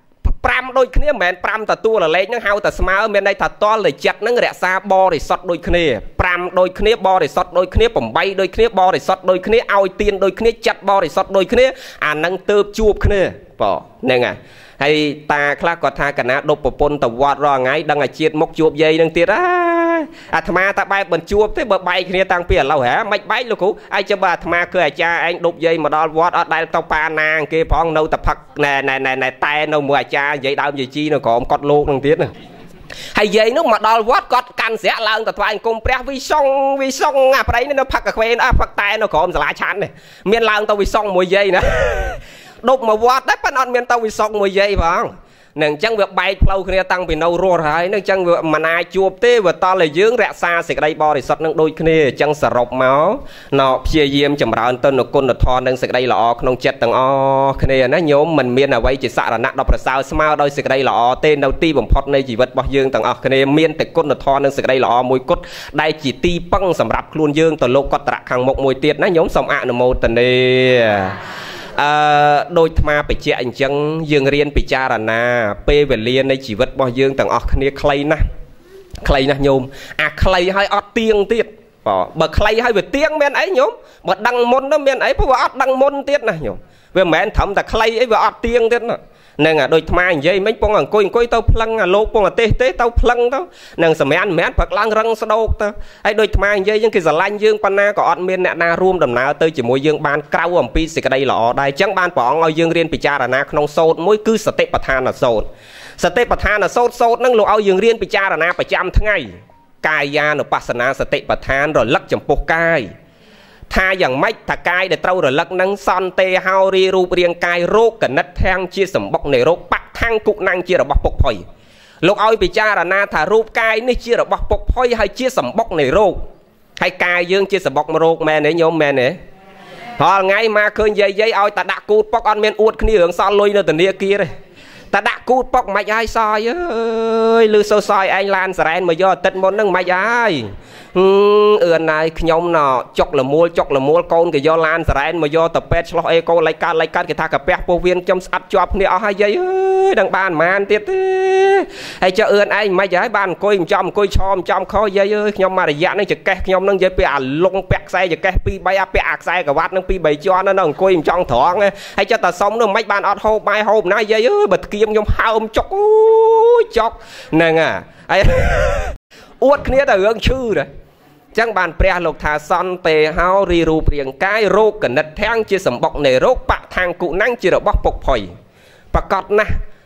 5ដូចគ្នាមិនមែន5តតួរលេខហ្នឹងហៅតែស្មើមានន័យថាតលតែចិត្តហ្នឹងរក្សាបរិសុទ្ធដូចគ្នា5ដូចគ្នាបរិសុទ្ធដូចគ្នា8ដូចគ្នាបរិសុទ្ធដូចគ្នាឲ្យទានដូចគ្នាចិត្តបរិសុទ្ធដូចគ្នាអាហ្នឹងទើបជួបគ្នាបងហ្នឹងហើយតាខ្លះគាត់ថាកណាដប់ប្រពន្ធទៅវត្តរាល់ថ្ងៃដឹងអាជាតិមកជួបយាយនឹងទៀតអាត្មាតាបែបមិនជួបទេបើបែកគ្នាតាំងពីឥឡូវហ៎មិនបែកលោកគ្រូឯងចាំបើអាត្មាគឺអាចារ្យឯងដប់យាយមកដល់វត្តអត់ដែលទៅប៉ាណាគេផងនៅតែផឹកណែតែនៅមួយអាចារ្យនិយាយដើមយាយជីនៅក្រោមកត់លោកនឹងទៀតណាហើយយាយនោះមកដល់វត្តគាត់កាន់ស្រាក់ឡើងទៅថ្វាយអង្គមព្រះវិសុងអាប្រៃនេះនៅផឹកកាខ្វេផឹកតែនៅក្រោមសាលាឆាន់នេះមានឡើងទៅវិសុងមួយយាយណាដប់មកវត្តដែរប៉ុន្តែអត់មានទៅវិសុងមួយយាយផងនឹងអញ្ចឹងវាបែកផ្លូវគ្នាតាំងពីនៅរស់ហើយនឹងអញ្ចឹងវាមិនអាចជួបទេវាតល់តែយើងរក្សាសេចក្តីបរិសុទ្ធនឹងដូចគ្នាអញ្ចឹងសរុបមកណោព្យាយាមចម្រើនទៅនូវគុណធម៌និងសេចក្តីល្អក្នុងចិត្តទាំងអស់គ្នាណាញោមមិនមានអ្វីជាសរណៈដ៏ប្រសើរស្មើដោយសេចក្តីល្អទេនៅទីបំផុតនៃជីវិតរបស់យើងទាំងអស់គ្នាមានតែគុណធម៌និងសេចក្តីល្អមួយគត់ដែលជាទីពឹងសម្រាប់ខ្លួនយើងទៅលោកកតរៈខាងមុខមួយទៀតណាញោមសូមអនុមោទនាដោយថ្មបច្ចៈអញ្ចឹងយើងរៀនពិចារណាពេលវេលានៃជីវិតរបស់យើងទាំងអស់គ្នាខ្លីណាស់ញោមអាខ្លីហើយអត់ទៀងទៀតបើខ្លីហើយវាទៀងមានអីញោមបើដឹងមុនទៅមានអីព្រោះវាអត់ដឹងមុនទៀតណាញោមវាមិនមែនត្រឹមតែខ្លីអីវាអត់ទៀងទៀតណានឹងដូចថ្មនិយាយមិញពងអង្គុយទៅផ្លឹងអាលោកពងទេទៅផ្លឹងទៅនឹងសម្រានមិនមែនព្រឹកឡើងរឹងស្ដោកទៅហើយដូចថ្មនិយាយយើងគេស្រឡាញ់យើងប៉ុណ្ណាក៏អត់មានអ្នកណារួមដំណើរទៅជាមួយយើងបានក្រៅអំពីសេចក្តីល្អដែរអញ្ចឹងបានព្រះអង្គឲ្យយើងរៀនពិចារណាក្នុងសូត្រមួយគឺសតិប្បដ្ឋានសូត្រសតិប្បដ្ឋានសូត្រហ្នឹងលោកឲ្យយើងរៀនពិចារណាប្រចាំថ្ងៃកាយានុបស្សនាសតិប្បដ្ឋានរលឹកចំពោះកាយថាយ៉ាងម៉េចថាកាយដែលត្រូវរលឹកនឹងសន្តិហោរីរូបរាងកាយរោគកណិតធាំងជាសម្បុកនៃរោគបៈថាំងគុណាំងជារបស់ពុកផុយលោកឲ្យពិចារណាថារូបកាយនេះជារបស់ពុកផុយហើយជាសម្បុកនៃរោគហើយកាយយើងជាសម្បុករោគមែនទេញោមមែនទេរាល់ថ្ងៃមកឃើញយាយឲ្យតែដាក់គូតពុកអត់មានអួតគ្នារឿងសល់លុយនៅធនាគារទេតែដាក់គូតពុកមិនឲ្យសយអើយលឺសូសយឯងឡានសរ៉ែនមកយកអាទិត្យមុនហ្នឹងមិនឲ្យអឿនណាយខ្ញុំណចុកលមូលកូនគេយកឡានសរ៉ែនមកយកទៅពេទ្យឆ្លោះអេកូលៃកាត់គេថាកាពះពោះវៀនខ្ញុំស្អិតជាប់គ្នាអស់ហើយយាយអើយដឹងបានប៉ុន្មានទៀតទេហើយចុះអឿនឯងមិនហើយបានអង្គុយអង្គុយឆមចំខយាយអើយខ្ញុំមករយៈហ្នឹងចកេះខ្ញុំហ្នឹងនិយាយពីអាលងពាក់ខ្សែចកេះ2 3អាពាក់អាខ្សែក្រវ៉ាត់ហ្នឹង2 3ជាន់ហ្នឹងអង្គុយចង់ត្រង់ហើយចុះតែសុំនោះមិនបានអត់ហូបបាយហូបណាយាយអើយបើគៀមខ្ញុំហើមចុកអូយចុកហ្នឹងហើយអួតគ្នាតែរឿងឈឺដែរចឹងបានព្រះលោកថាសន្តិហោរីរូបរាងកាយរោគកណិតធាំងជាសម្បុកនៃរោគបៈថាំងគុណាំងជារបស់ពុកផុយប្រកបណាស់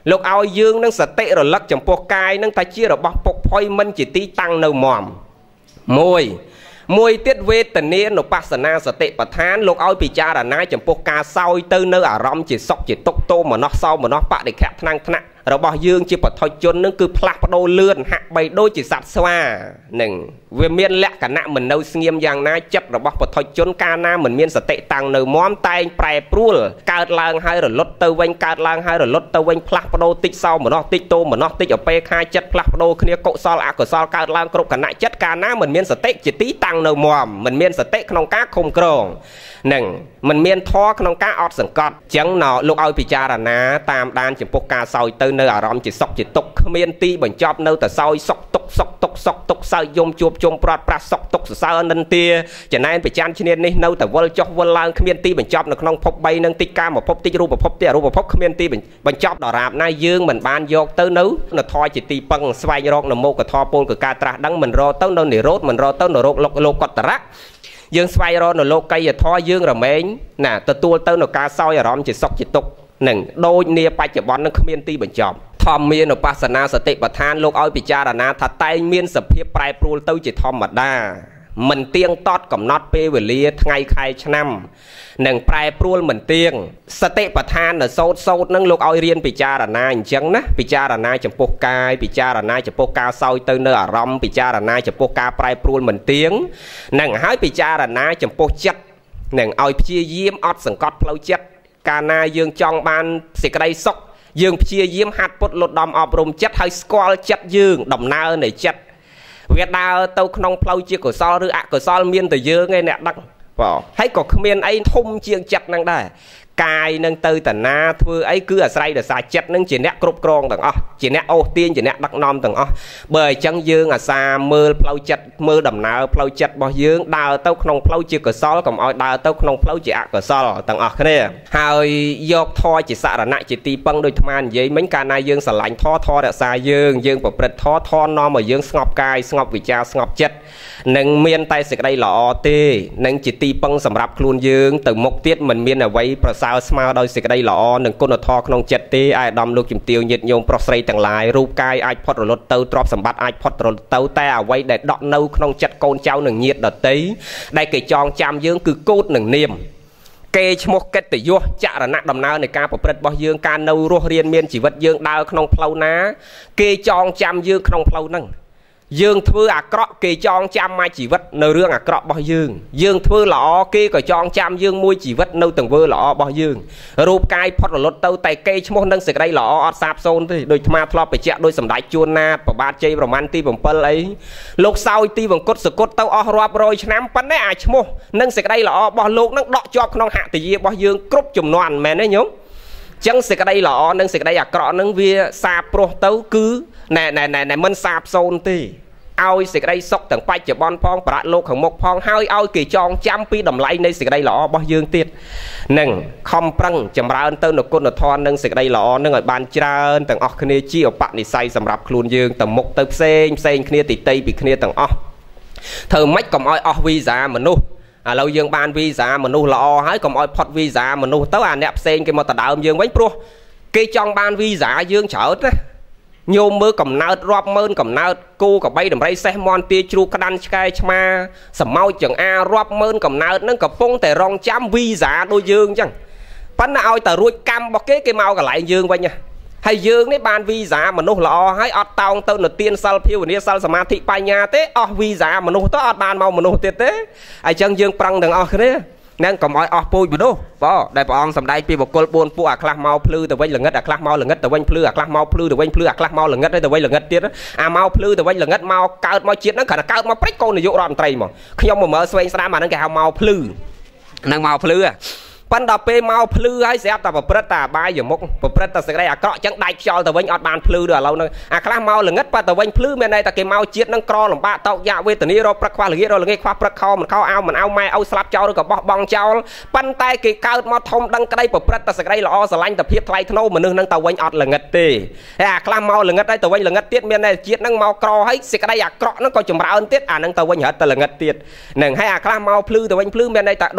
លោកឲ្យយើងនឹងសតិរលឹកចំពោះកាយនឹងថាជារបស់ពុកផុយមិនជាទីតាំងនៅមមមួយទៀតវេទនានុបស្សនាសតិប្បដ្ឋានលោកឲ្យពិចារណាចំពោះការសោយទៅនៅអារម្មណ៍ជាសុខជាទុក្ខទោមនស្សសោមនស្សបដិខៈថ្នាំងថ្នាក់របស់យើងជាបឋិជននឹងគឺផ្លាស់ប្ដូរលឿនហាក់បីដូចជាសត្វស្វានឹងវាមានលក្ខណៈមិននៅស្ងៀមយ៉ាងណាចិត្តរបស់បឋិជនកាលណាមិនមានសតិតាំងនៅមមតែងប្រែប្រួលកើតឡើងហើយរលត់ទៅវិញកើតឡើងហើយរលត់ទៅវិញផ្លាស់ប្ដូរតិចសោមនស្សតិចទោមនស្សតិចអពេខាចិត្តផ្លាស់ប្ដូរគ្នាកុសលអកុសលកើតឡើងគ្រប់គណៈចិត្តកាលណាមិនមានសតិជាទីតាំងនៅមមមិនមានសតិក្នុងការឃុំក្រងនឹងមិនមានធម៌ក្នុងការអត់សង្កត់អញ្ចឹងលោកឲ្យពិចារណាតាមដានចំពោះការសោយទៅនៅអារម្មណ៍ជាសុខជាទុក្ខគ្មានទីបញ្ចប់នៅតែសោយសុខទុក្ខសុខទុក្ខសុខទុក្ខសើយយំជួបជុំប្រាត់ប្រាស់សុខទុក្ខសរសើរអនិន្ទាចំណែនប្រចាំឈ្នានេះនៅតែវិលចុះវិលឡើងគ្មានទីបញ្ចប់នៅក្នុងភព3នឹងតិចកាមភពតិចរូបភពតិចអរូបភពគ្មានទីបញ្ចប់ដរាបណាយើងមិនបានយកទៅនៅធម៌ជាទីពឹងស្វែងរកនៅមោគធម៌ពលកការត្រាស់ដឹងមិនរកទៅនៅនិរោធមិនរកទៅនៅរោគលោកតរៈយើងស្វែងរកនៅលោកីយធម៌យើងរមែងណាទទួលទៅនៅការសោយអារម្មណ៍ជាសុខជាទុក្ខនឹងដូចនាបច្ចុប្បន្ននឹងគ្មានទីបញ្ចប់ធម្មមានឧបស្សនាសតិប្បដ្ឋានលោកឲ្យពិចារណាថាតែងមានសភាពប្រែប្រួលទៅជាធម្មតាមិនទៀងទាត់កំណត់ពេលវេលាថ្ងៃខែឆ្នាំនឹងប្រែប្រួលមិនទៀងសតិប្បដ្ឋាននៅសោតនឹងលោកឲ្យរៀនពិចារណាអញ្ចឹងណាពិចារណាចំពោះកាយពិចារណាចំពោះការសោយទៅនៅអារម្មណ៍ពិចារណាចំពោះការប្រែប្រួលមិនទៀងនឹងហើយពិចារណាចំពោះចិត្តនឹងឲ្យព្យាយាមអត់សង្កត់ផ្លូវចិត្តកាលណាយើងចង់បានសេចក្តីសុខយើងព្យាយាមហាត់ពុតលុតដំអប់រំចិត្តឲ្យស្គាល់ចិត្តយើងដំណើរនៃចិត្តវាដើរទៅក្នុងផ្លូវជាកុសលឬអកុសលមានតែយើងឯអ្នកដឹកបាទហើយក៏គ្មានអីធំជាងចិត្តនឹងដែរកាយនឹងទៅតាណាធ្វើអីគឺអាស្រ័យដោយសារចិត្តនឹងជាអ្នកគ្រប់គ្រងទាំងអស់ជាអ្នកអូសទាញជាអ្នកដឹកនាំទាំងអស់បើអញ្ចឹងយើងអាសាមើលផ្លូវចិត្តមើលដំណើរផ្លូវចិត្តរបស់យើងដើរទៅក្នុងផ្លូវជាកុសលកុំឲ្យដើរទៅក្នុងផ្លូវជាអកុសលទាំងអស់គ្នាហើយយកធម៌ជាសារណៈជាទីពឹងដូចអាត្មានិយាយមិញកាលណាយើងស្រឡាញ់ធម៌រក្សាយើងប្រព្រឹត្តធម៌នាំឲ្យយើងស្ងប់កាយស្ងប់វិចារស្ងប់ចិត្តនឹងមានតែសេចក្តីល្អទេនឹងជាទីពឹងសម្រាប់ខ្លួនយើងទៅមុខទៀតមិនមានអ្វីប្រសើរស្មើដោយសេចក្តីល្អនិងគុណធម៌ក្នុងចិត្តទេឯកឧត្តមលោកជំទាវញាតិញោមប្រុសស្រីទាំងឡាយរូបកាយអាចផុតរលត់ទៅទ្រព្យសម្បត្តិអាចផុតរលត់ទៅតែអ្វីដែលដក់នៅក្នុងចិត្តកូនចៅនិងញាតិដតីដែលគេចងចាំយើងគឺកូដនិងនាមគេឈ្មោះកិត្តិយសចរណៈដំណើរនៃការប្រព្រឹត្តរបស់យើងការនៅរស់រៀនមានជីវិតយើងដើរក្នុងផ្លូវណាគេចងចាំយើងក្នុងផ្លូវហ្នឹងយើងធ្វើអាក្រក់គេចងចាំមួយជីវិតនៅរឿងអាក្រក់របស់យើងធ្វើល្អគេក៏ចងចាំយើងមួយជីវិតនៅទង្វើល្អរបស់យើងរូបកាយផុតរលត់ទៅតែគេឈ្មោះនឹងសេចក្តីល្អអត់សាបសូន្យទេដូចអាត្មាធ្លាប់បញ្ជាក់ដោយសម្ដេចជួនណាតប្របាទជ័យប្រមាណទី7អីលោកសោយទីវង្គតសគុតទៅអស់រាប់រយឆ្នាំប៉ុន្តែអាឈ្មោះនឹងសេចក្តីល្អរបស់លោកនឹងដកជាប់ក្នុងហត្ថយារបស់យើងគ្រប់ចំនួនមែនទេញោមចឹងសេចក្តីល្អនិងសេចក្តីអាក្រក់នឹងវាសាបព្រោះទៅគឺណែមិនសាបសូន្យទេឲ្យសេចក្តីសុខទាំងបច្ចុប្បន្នផងប្រាក់លោកខាងមុខផងហើយឲ្យគេចងចាំពីតម្លៃនៃសេចក្តីល្អរបស់យើងទៀតនឹងខំប្រឹងចម្រើនទៅនៅគុណធម៌និងសេចក្តីល្អនឹងឲ្យបានច្រើនទាំងអស់គ្នាជាឧបនិស្ស័យសម្រាប់ខ្លួនយើងទៅមុខទៅផ្សេងគ្នាទីតីពីគ្នាទាំងអស់ធ្វើម៉េចកុំឲ្យអស់វីសាមនុស្សឥឡូវយើងបានវីសាមនុស្សល្អហើយកុំឲ្យផុតវីសាមនុស្សទៅអាអ្នកផ្សេងគេមកដដើមយើងវិញព្រោះគេចង់បានវីសាយើងច្រើនណាញោមមើលកំណើតរាប់ម៉ឺនកំណើតគូកបីដំរីសេះមន់ទាជ្រូកក្តាន់ឆ្កែឆ្មាសម្ោចចង្អារាប់ម៉ឺនកំណើតនឹងកំពុងតែរងចាំវីសាដូចយើងអញ្ចឹងប៉ុន្តែឲ្យតែរួចកម្មរបស់គេមកកន្លែងយើងវិញហើយយើងនេះបានវីសាមនុស្សល្អហើយអត់តោងទៅនៅទានសិលភាវនាសិលសមាធិបញ្ញាទេអស់វីសាមនុស្សទៅអត់បានមកមនុស្សទៀតទេហើយអញ្ចឹងយើងប្រឹងទាំងអស់គ្នានឹងកុំឲ្យអស់ពូជមនុស្សបងដែលព្រះអង្គសម្ដែងពីបុគ្គល4ពួកអាខ្លះមកភ្លឺទៅវិញល្ងឹតអាខ្លះមកល្ងឹតទៅវិញភ្លឺអាខ្លះមកភ្លឺទៅវិញភ្លឺអាខ្លះមកល្ងឹតទៅវិញល្ងឹតទៀតអាមកភ្លឺទៅវិញល្ងឹតមកកើតមកជាតិហ្នឹងគ្រាន់តែកើតមកព្រិចកូននាយករដ្ឋមន្ត្រីមកខ្ញុំមកមើលស្វែងស្ដាមអាហ្នឹងគេហៅមកភ្លឺហ្នឹងមកភ្លឺប៉ុន្តែពេលមកភ្លឺហើយស្រាប់តែប្រព្រឹត្តតែអបាយមុខប្រព្រឹត្តតែសេចក្តីអាក្រក់ចឹងដាច់ខ្យល់ទៅវិញអត់បានភ្លឺដល់ឥឡូវហ្នឹងអាខ្លះមកល្ងឹតប៉តែវិញភ្លឺមានន័យថាគេមកជាតិហ្នឹងក្រលំបាកតោកយ៉ាវេទនារកព្រឹកខ្វះល្ងាចរកល្ងាចខ្វះព្រឹកខោមិនខោអោមិនអោម៉ែអោស្លាប់ចោលឬក៏បោះបង់ចោលប៉ុន្តែគេកើតមកធំដឹងក្តីប្រព្រឹត្តតែសេចក្តីល្អស្រឡាញ់តែភាពថ្លៃថ្នូរមនុស្សហ្នឹងទៅវិញអត់ល្ងឹតទេហើយអាខ្លះមកល្ងឹតហើយទៅវិញល្ងឹតទៀតមានន័យជាតិហ្នឹងមកក្រហើយសេចក្តីអាក្រក់ហ្នឹងក៏ចម្រើនទៀតអាហ្នឹងទៅវិញរត់ទៅល្ងឹតទៀតហ្នឹងហើយអាខ្លះមកភ្លឺទៅវិញភ្លឺមានន័យថាដូច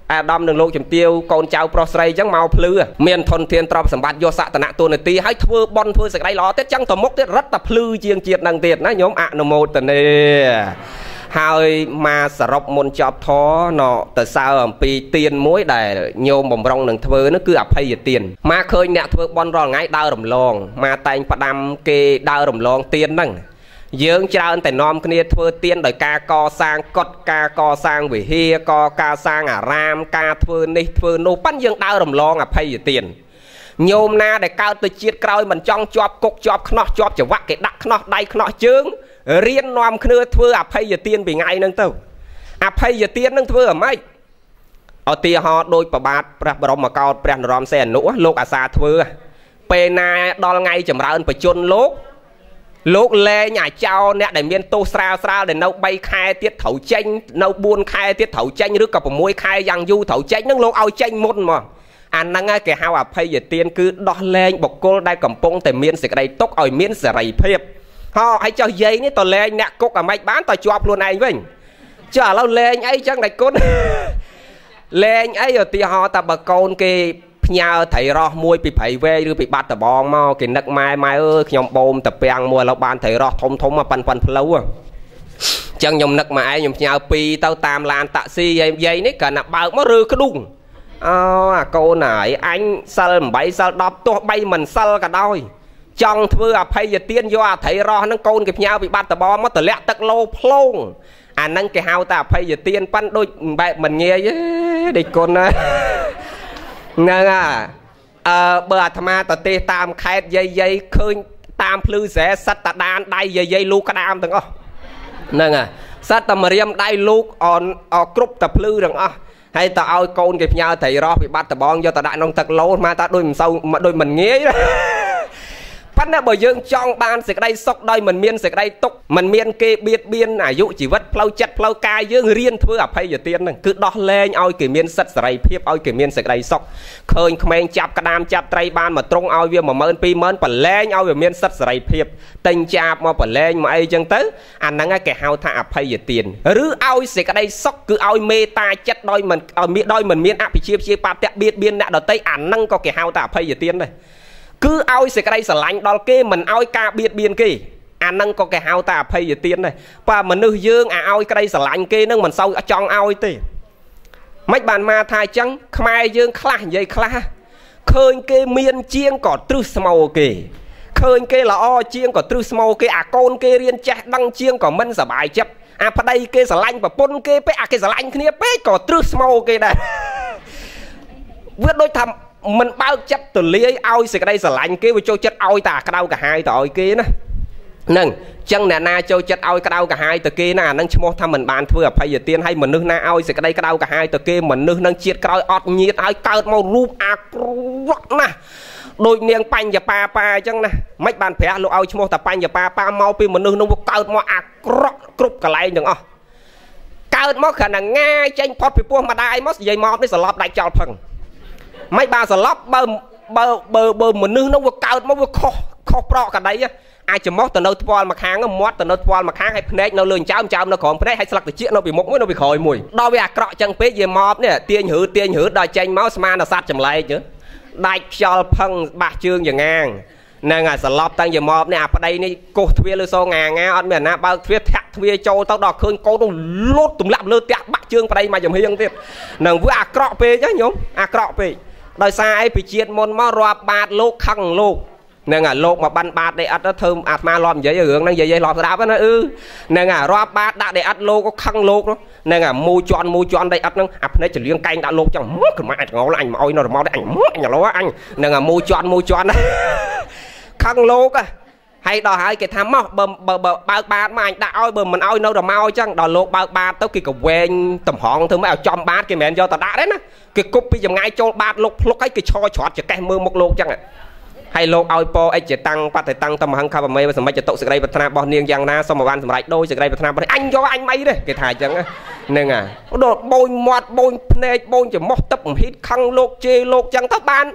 អាដាមនឹងលោកជំទាវកូនចៅប្រុសស្រីអញ្ចឹងមកភ្លឺមានធនធានទ្រព្យសម្បត្តិយកសក្តានៈទូនាទីឲ្យធ្វើបន់ធ្វើសេចក្តីល្អទៀតចឹងទៅមុខទៀតរត់តែភ្លឺជាងជាតិនឹងទៀតណាញោមអនុមោទនាហើយមកសរុបមុនចប់ធរទៅសើអំពីទានមួយដែលញោមបំរុងនឹងធ្វើនោះគឺអភ័យទានមកឃើញអ្នកធ្វើបន់រាល់ថ្ងៃដើររំលងមកតែងផ្ដាំគេដើររំលងទានហ្នឹងយើងច្រើនតែនាំគ្នាធ្វើទានដោយការកសាងកុដិការកសាងវិហារការសាងអារាមការធ្វើនេះធ្វើនោះប៉ិនយើងដើររំលងអភ័យទានញោមណាដែលកើតទៅជាតិក្រោយមិនចង់ជាប់គុកជាប់ខ្នោះជាប់ច្រវាក់គេដាក់ខ្នោះដៃខ្នោះជើងរៀននាំគ្នាធ្វើអភ័យទានពីថ្ងៃហ្នឹងទៅអភ័យទានហ្នឹងធ្វើអ្មេចឧទាហរណ៍ដូចប្របាទព្រះបរមកោដ្ឋព្រះនរោត្តមសីហនុលោកអាសាធ្វើពេលណាដល់ថ្ងៃចម្រើនបជនលោកលែងអាចោអ្នកដែលមានទោសស្រាលដែលនៅ3ខែទៀតត្រូវចេញនៅ4ខែទៀតត្រូវចេញឬក៏6ខែយ៉ាងយូរត្រូវចេញហ្នឹងលោកឲ្យចេញមុនមកអាហ្នឹងហើយគេហៅអភ័យទានគឺដោះលែងបុគ្គលដែលកំពុងតែមានសេចក្តីទុក្ខឲ្យមានសេរីភាពហើយចុះយាយនេះតលែងអ្នកគុកអាម៉េចបានតជាប់ខ្លួនឯងវិញចុះឥឡូវលែងអីចឹងដៃគុណលែងអីឧទាហរណ៍តែបើកូនគេផ្ញើត្រីរ៉ោះមួយពីព្រៃវែងឬពីបាត់ដបងមកគេនឹកម៉ែអើយខ្ញុំបូមតាពាំងមួយឥឡូវបានត្រីរ៉ោះធំមកប៉ាន់ផ្លូវចឹងខ្ញុំនឹកម៉ែឯងខ្ញុំផ្ញើ2ទៅតាមឡានតាក់ស៊ីយាយនេះគាត់ណាបើកមកឬក្ដុងអូអាកូនហើយអញសិល8សិល10ទោះបីមិនសិលក៏ដោយចង់ធ្វើអភ័យទានយកអាត្រីរ៉ោះហ្នឹងកូនគេផ្ញើពីបាត់ដបងមកតម្លាក់ទឹកលោភ្លងអាហ្នឹងគេហៅថាអភ័យទានប៉ាន់ដូចបែបមិនងាយទេដេកគុណណាហ្នឹងបើអាត្មាទៅទេសតាមខេត្តយាយឃើញតាមភ្លឺស្រែសិតតាដានដៃយាយលូកក្តាមទាំងអស់ហ្នឹងសិតតែមរៀមដៃលូកគ្រប់តែភ្លឺទាំងអស់ហើយតើឲ្យកូនគេផ្ញើត្រីរ៉ោះពីបាត់ដបងយកទៅដាក់ក្នុងទឹកឡូមកតើដូចមិនសូវដូចមិនងាយប៉ុន្តែបើយើងចង់បានសេចក្តីសុខដោយមិនមានសេចក្តីទុក្ខមិនមានគេបៀតបៀនអាយុជីវិតផ្លូវចិត្តផ្លូវកាយយើងរៀនធ្វើអភ័យទានហ្នឹងគឺដោះលែងឲ្យគេមានសិទ្ធិសេរីភាពឲ្យគេមានសេចក្តីសុខឃើញក្មេងចាប់ក្តាមចាប់ត្រីបានមកត្រង់ឲ្យវា10000 20000ប្រឡែងឲ្យវាមានសិទ្ធិសេរីភាពទិញចាបមកប្រឡែងមកអីចឹងទៅអាហ្នឹងគេហៅថាអភ័យទានឬឲ្យសេចក្តីសុខគឺឲ្យមេត្តាចិត្តដោយមិនមានអភិជាព្យាបាទៈបៀតបៀនអ្នកដទៃអាហ្នឹងក៏គេហៅថាអភ័យទានដែរគឺឲ្យសេចក្តីស្រឡាញ់ដល់គេមិនឲ្យការបៀតបៀនគេអាហ្នឹងក៏គេហៅថាអភ័យទានដែរបើមនុស្សយើងឲ្យក្តីស្រឡាញ់គេនឹងមិនសូវចង់ឲ្យទេមិនបានមកថាអញ្ចឹងខ្មែរយើងខ្លះនិយាយខ្លះឃើញគេមានជាងក៏ទ្រឹស្មោគេឃើញគេល្អជាងក៏ទ្រឹស្មោគេអាកូនគេរៀនចេះដឹងជាងក៏មិនសប្បាយចិត្តអាប្តីគេស្រឡាញ់ប្រពន្ធគេពេកអាគេស្រឡាញ់គ្នាពេកក៏ទ្រឹស្មោគេដែរវាដូចថាមិនបើកចិត្តទលាយឲ្យសេចក្តីស្រឡាញ់គេវាចូលចិត្តឲ្យតែក្តៅកាហាយទៅឲ្យគេណាហ្នឹងចឹងអ្នកណាចូលចិត្តឲ្យក្តៅកាហាយទៅគេណាអាហ្នឹងឈ្មោះថាមិនបានធ្វើអភ័យទានហើយមនុស្សណាឲ្យសេចក្តីក្តៅកាហាយទៅគេមនុស្សនឹងជាតិក្រោយអត់ញៀតឲ្យកើតមករូបអាក្រក់ណាស់ដូចនាងបញ្ញបាប៉ាអញ្ចឹងណាមិនបានព្រះលោកឲ្យឈ្មោះថាបញ្ញបាប៉ាមកពីមនុស្សនោះកើតមកអាក្រក់គ្រប់កន្លែងទាំងអស់កើតមកគ្រាន់តែងាយចេញផុតពីពោះម្ដាយមកនិយាយមកនេះសន្លប់ដាច់ចោលផឹងមិនបានសន្លប់បើមនុស្សនោះវាកើតមកវាខុសប្រកក្តីអាចចំោះទៅនៅថ្ពាល់មួយខាងមាត់ទៅនៅថ្ពាល់មួយខាងហើយភ្នែកនៅលើចើមនៅក្រោមភ្នែកហើយស្លឹកត្រចៀកនៅពីមុខមួយនៅពីក្រោយមួយដល់វាអាក្រក់ចឹងពេកយាម៉បនេះទាញរឺដល់ចេញមកស្មានតែសัตว์ចម្លែកដាច់ខ្យល់ផឹងបាសជើងយ៉ាងងាងហ្នឹងអាសន្លប់តាំងយាម៉បនេះអាប្តីនេះកោសទ្វារលើសងងាអត់មានណាបើកទ្វារធាក់ទ្វារចូលទៅដល់ឃើញកូននោះលូតទម្លាក់លើផ្ទះបាក់ជើងប្តីមកចំហៀងទៀតហ្នឹងវាអាក្រក់ពេកណាញោមអាក្រក់ពេកដោយសារអីពីជាតិមុនមករាប់បាតលោកខឹងលោកហ្នឹងអាលោកមកបានបាតដីអត់ទៅធ្វើអាត្មាលប់និយាយរឿងហ្នឹងនិយាយឡប់ស្ដាប់ណាហ្នឹងអារាប់បាតដាក់ដីអត់លោកខឹងលោកហ្នឹងអាមូជន់ដីអត់ហ្នឹងអាភ្នែកចលៀងកែងដាក់លោកចឹងក្រម៉ាច់ងល់អញមកអុយនៅរមោតអញឡោអញហ្នឹងអាមូជន់ខឹងលោកហើយដល់ហើយគេថាមកបើបើកបាតមកអញដាក់ឲ្យបើមិនឲ្យនៅរមោចឹងដល់លោកបើកបាតទៅគេកវែងតម្រង់ធ្វើម៉េចឲ្យចំបាតគេមិនមែនយកទៅដាក់ទេណាគេគប់ពីចម្ងាយចូលបាតលោកភ្លុកឲ្យគេឈរច្រត់ចកេះមើលមុខលោកចឹងហើយលោកឲ្យពរអិច្ចតាំងបតិតាំងតំហង្ខបមេសម្មិចតុសេចក្តីប្រាថ្នារបស់នាងយ៉ាងណាសូមបានសម្រេចដោយសេចក្តីប្រាថ្នារបស់អញយកអញមិនទេគេថាអញ្ចឹងហ្នឹងដល់បូនមាត់បូនភ្នែកបូនច្រមុះទឹកមហិតខឹងលោកជេរលោកចឹងទៅបាន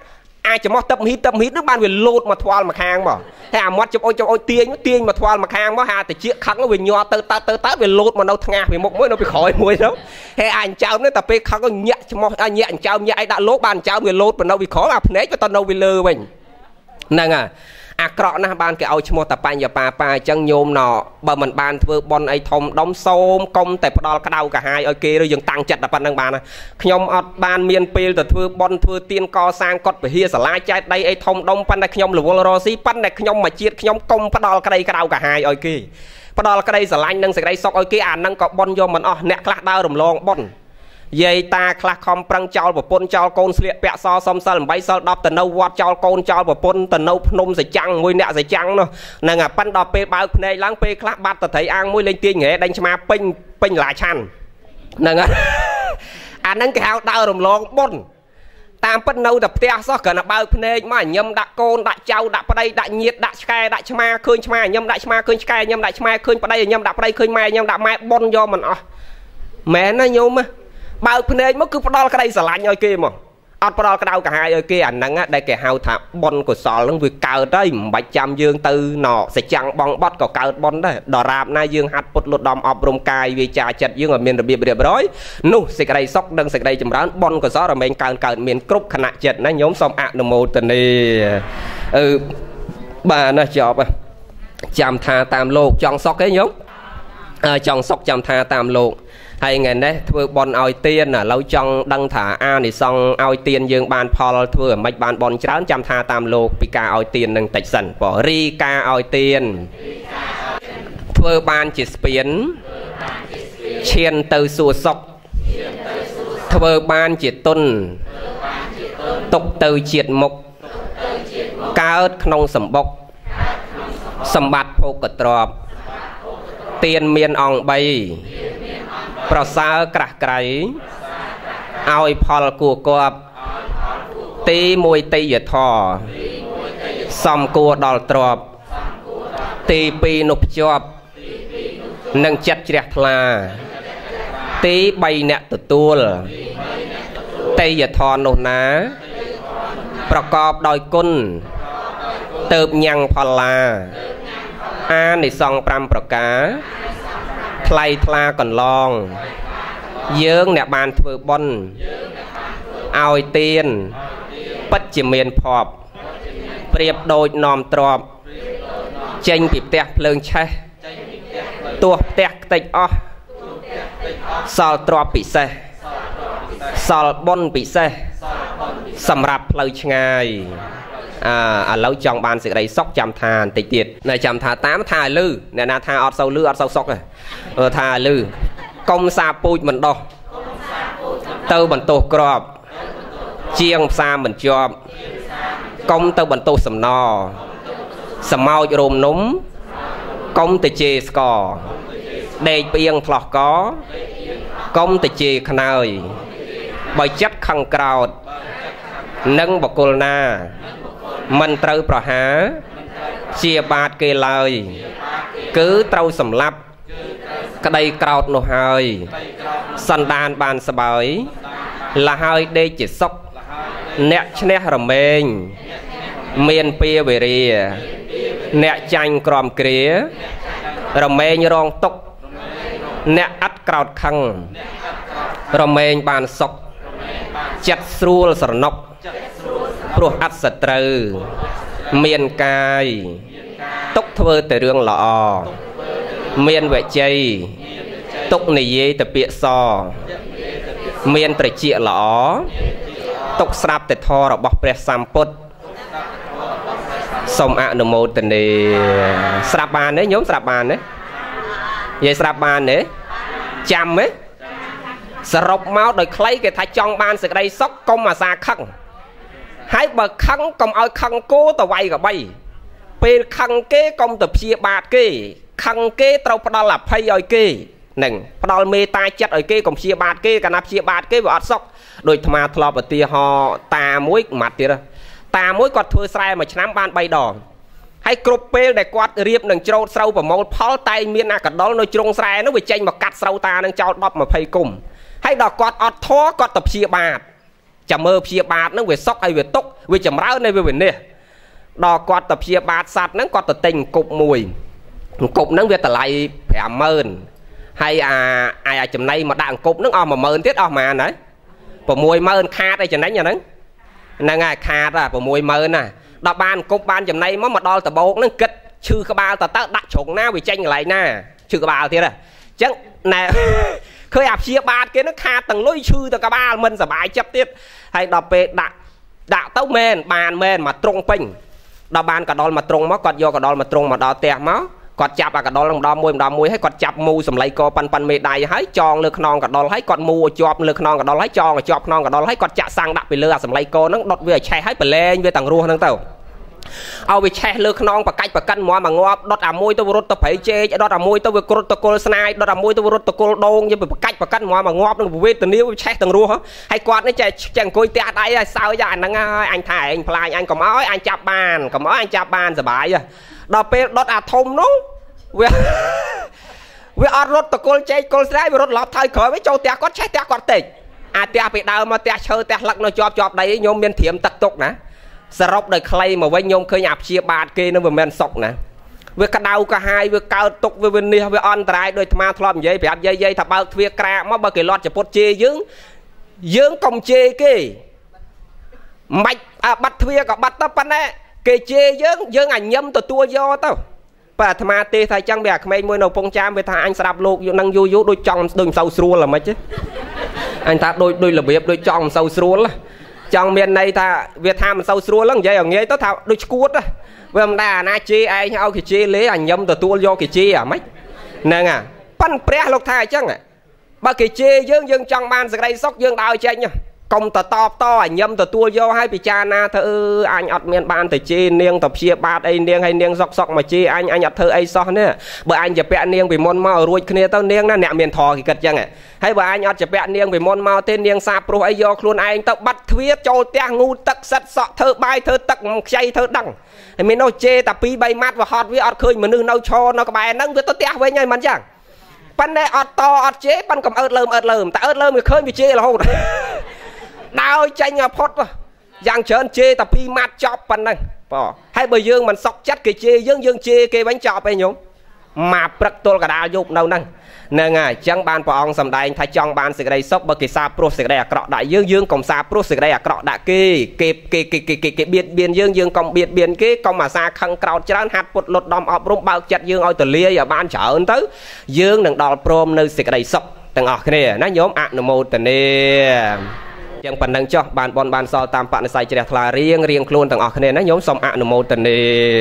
ai chấm mót tập hít nó ban về lột mà thoa mà khang mà hay à mót chụp ôi tiên mà thoa mà khang mà hà thì chiếc khăn nó về nhọ tơ về lột mà đâu thang về một mũi nó bị khỏi mũi đó hay anh cháu nó tập pe khăn nó nhẹ chấm mót nhẹ anh cháu nhẹ ai đã lột bàn cháu về lột mà đâu bị khó à nấy cho tao đâu bị lơ mình nè à cọ na ban cái ao chmo tập pan giờ pa chân nhôm nọ bờ mình ban thưa bon ai thom đóng xôm công tại đo cái đầu cả hai ở kia rồi dừng tăng chặt là pan đang bàn nhôm ở ban miền pê từ thưa bon thưa tiên co sang cọt về hia sả lai trái đây ai thom đóng pan này nhôm là volorosi pan này nhôm mà chiết nhôm công đo cái đây cái đầu cả hai ở kia đo cái đây sả lai nâng sả đây sọc ở kia à nâng cọ bon vô mình nẹt clac đau rầm lon bon dây ta clac không prăng chào và pôn chào côn sliệt bẹ so xăm sờ bay sờ đập tần nâu quạt chào côn chào và pôn tần nâu nôm sợi trắng môi nẹt sợi trắng nó nè ngà pan đập pe bao này láng pe clac bát ta thấy ăn môi lên tiên nghệ đánh chma pin lại chăn nè ngà anh nâng cái hào đau rầm lon bon tam pan nâu tập tea so cả là bao này mà nhâm đã côn đã chào đã đây đã nhiệt đã sky đã chma khơi chma nhâm đã chma khơi sky nhâm đã chma khơi đây nhâm đã đây khơi mai nhâm đã mai bon do mình mẹ nó nhôm á bao này mất cứ đo cái đây sờ lạnh rồi kia mà ăn đo cái đầu cả hai rồi kia ảnh nắng á đây cái hào tháp bon của sò lưng việc cào đây bạch trăm dương tư nọ sẽ chăng bong bót có cào bon đấy đò rạp na dương hạt bột lột đom ọp rôm cài vì trà chật dương ở miền biệt rối nu sẽ cái đây sóc đằng sẽ cái đây chấm rán bon của sò rồi mình cào miền cướp khả chật nó nhóm xong ạ đồng một tuần này bà nó chọp chăm tha tam lô chọn sóc cái nhóm chọn sóc chăm tha tam lô hay ngày đấy thưa bon ao tiên là lâu trong đăng thả a thì xong ao tiên dương ban Paul thưa mạch ban bon chán chăm tha tam lô pika ao tiên nâng tạch sần bỏ ri ca ao tiên thưa ban chỉ spiến chiên từ sùa sọc thưa ban chỉ tuân tục từ triệt mục cao nông sầm bọc sầm bát phô cật trọp tiên miên ong bayประสาทกระไกรเอาพอลกูกอบตีมวยตีหยดทอสอมกูดอลตรอบตีปีนุบจอบนังจัดเจียทลาตีใบเนตตัวตีหยดทอนุนาประกอบโดยกุนเติบยังพลาอาในซองปรำประกาไพลทลาก่อนลองเยื้องเนี่ยบานถือบอลเอาเตียนปัจจิเมียนพอบเปรียบโดยนอมตรอบเจงปิดแตกเพลิงใช้ตัวแตกติดอ้อสอลตรอบปิเซสอลบอลปิเซสำหรับเพลิงง่ายแล้วจองบานสิ่งใดซอกจำทานติดติดในจำทานตามทาลือในนาทาอดเสาลืออดเสาซอกเลยทาลือกงซาปูดมันดอกเต้าบรรทุกกรอบเจียงซาเหมือนจอบกงเต้าบรรทุกสำนอสมาวโรมนุ่มกงติเจสกอเด็กเปียงพลอกกอกงติเจขนายใบจัดขังกราวนั่งบกลนามันเต้าประหาเชียบาดเกลายcứ trâu sầm lấp cái đây cào nổ hơi săn đàn bàn sờ bới là hơi đây chỉ sốc nẹt nẹt rầm bên miền pia về rìa nẹt chanh còm kia rầm bên rong tốc nẹt ắt cào khăng rầm bên bàn sọc chặt xuôi sờ nọc pro ắt sờ trừ miền cài tốc thưa từ đường lọ miền vệ chay tốc này dễ tập bịa sò miền tây chia lọ tốc sạp từ thò rồi bọc bẹt samput sông ạ nổ mồ từ này sạp bàn đấy nhóm sạp bàn đấy vậy sạp bàn đấy chăm ấy sạp máu đời lấy cái thái trong bàn sự đây sóc công mà xa khăng hãy bật khăng công ao khăng cố tàu bay cả bay pe khăng kế công tập chia bạt kế khăng kế trâu đo là phay ở kế nè đo mê tai chất ở kế công chia bạt kế cả nắp chia bạt kế vợ sóc đôi thà thọ bờ tia họ tà muối mặt tia tà muối quạt thưa sai mà chám ban bay đỏ hay cột pe để quạt riệp nè trâu sâu và màu pháo tay miên à cả đó nơi trông sai nó bị chênh mà cắt sâu ta nè trâu đập mà phay cùng hay đỏ quạt ọt thó quạt tập chia bạt chả mơ phía bát nó về sóc hay về tốc về chầm ráo này về nè đo quạt tập phía bát sạt nó quạt tập tình cục mùi cục nó về tập lại phải mơn hay ai chầm này mà đạn cục nó mà mơn tiết mà đấy bộ mùi mơn kha đây chầm đấy nhà nó nè ngài kha ra bộ mùi mơn nè đo ban cục ban chầm này mà đo tập bột nó kịch chư các ba ta đặt trộn na vì tranh lại nè chư các ba thế này chắc nè khơi áp chia bát cái nó kha tầng lối chư ta các ba mình sẽ bài chấp tiếp hay đọc về đã tấu men bàn men mà trung bình đo bàn cả đòn mà trung máu còn do cả đòn mà trung mà đo tẹt máu còn chập cả đòn đo mùi hay còn chập mù sầm lấy co pan mê đầy hái tròn lược non cả đòn hái còn mù chọp lược non cả đòn hái tròn chọp non cả đòn hái còn chạ sang đặt về lừa sầm lấy co nó đọt về chạy hái về lên về tầng rùa năng tàuเอาไปแช่เลือกน้องปะไก่ปะกันหมอมางอบดอดมวยตัวรถตัวไผ่เจดอดมวยตัวกรดตัวโกลสไนดอดมวยตัวรถตัวโกลโดงยังไปปะไก่ปะกันหมอมางอบนึงเวทตัวนี้ไปแช่ตั้งรัวให้กวาดนี่จะกุยเตะได้สาวอย่างนั้นanhถ่ายanhพลายanhก็ม้อยanhจับบานก็ม้อยanhจับบานสบายอ่ะดอเป็ดดอดทมน้องเวอดรถตัวโกลเจโกลสไนไปรถหลอบไทยขอไว้โจเตะก็แช่เตะก็ติดเตะไปดาวมาเตะเชอเตะหลักน้อยจอบได้โยมเมียนเถียมตักตกนะสรุปโดยใครมาไว้ยมเคยหยาบเชียบาดเกนั่นเป็นแมนศกนะเวกระดาวกระหายเวกาตกเวนี่เวอันตรายโดยธรรมะทลอมยัยแบบยัยถ้าเบาเวียกระมาเบาเกลอดจะปดเจยืงกงเจเกไม่บัดเวียกับบัดตะปันแน่เกเจยืงอันยำตัวย่อเต้าป่าธรรมะเตไทยจังแบบไม่มวยนปงจามไปทางอันสลับโลกอยู่นั่งยูโดยจองโดยเศร้าสรัวหรือไม่ใช่อันทัดโดยระเบียบโดยจองเศร้าสรัวละจังเมียนในถ้าเวียดนามเศร้าสรัวแล้วยัยอย่างเงี้ยต้องทำโดยกูดอะเวลาด่านาเจไอ้เอาขี้เจเลี้ยอันยำตัวโยขี้เจอะไม่นั่งอ่ะปั้นเปรี้ยลูกไทยจังอ่ะบางขี้เจยืงจังบ้านสักไรซอกยืงดาวเจนเนี่ยกลมต่ออันยำตัวโยให้พิจารณาเธออันอัดเมียนบ้านแต่เจเนียงตับเชียบาดไอเนียงให้เนียงซอกมาเจอันอัดเธอไอซอกเนี่ยเบอร์อันจะแปะเนียงไปมอนมาอรวยเนี่ยเต้าเนียงนั่นเนี่ยเมียนทอกี่กัดจังอ่ะให้บ่ายอัดจะแปะเนียงไปมอนมาเต้นเนียงซาโปรไอโยคลุนไอเต้าบัดเทียโจเตียงูตักสัตสะเธอใบเธอตักใจเธอดังไอเมนเอาเจแต่ปีใบมัดว่าฮอตวิอัดเคยเหมือนนึงเอาโชว์เอากระบายนั่งวิตัวเตี้ยไว้ไงมันจังปันได้อัดต่ออัดเจปันกับเอิร์ดเริ่มแต่เอิร์ดเริ่มก็เคยมีเจแล้วโหดดาวใจเงาพดอย่างเชิญเจแต่ปีมัดจอบปันนั่งปอให้ใบยืงมันซอกจัดเกเจยืงเจเกบánhจอบไปโยมมาปรักตัวกระดาษยุบเน่านั่งนั่งไงจังบานปองสำได้ถ้าจังบานสิ่งใดซอกบกิซาโปรสิ่งใดกระได้ยืงกองซาโปรสิ่งใดกระได้เก็บเบียนยืงกองเบียนเก้กองมาซาขังกราวจานหัดปดหลดดอมอบรมเบาจัดยืงเอาตัวเลี้ยอย่าบานเฉยตื้อยืงหนังดอลโปรมในสิ่งใดซอกต่างออกเนี่ยนะโยมอนุโมทนายังปันดังจ่อบานบอลบานซอตามปะในใส่เจริญทลาเรียงโคลนต่างออกเนี่ยนะโยมสมอนุโมทนา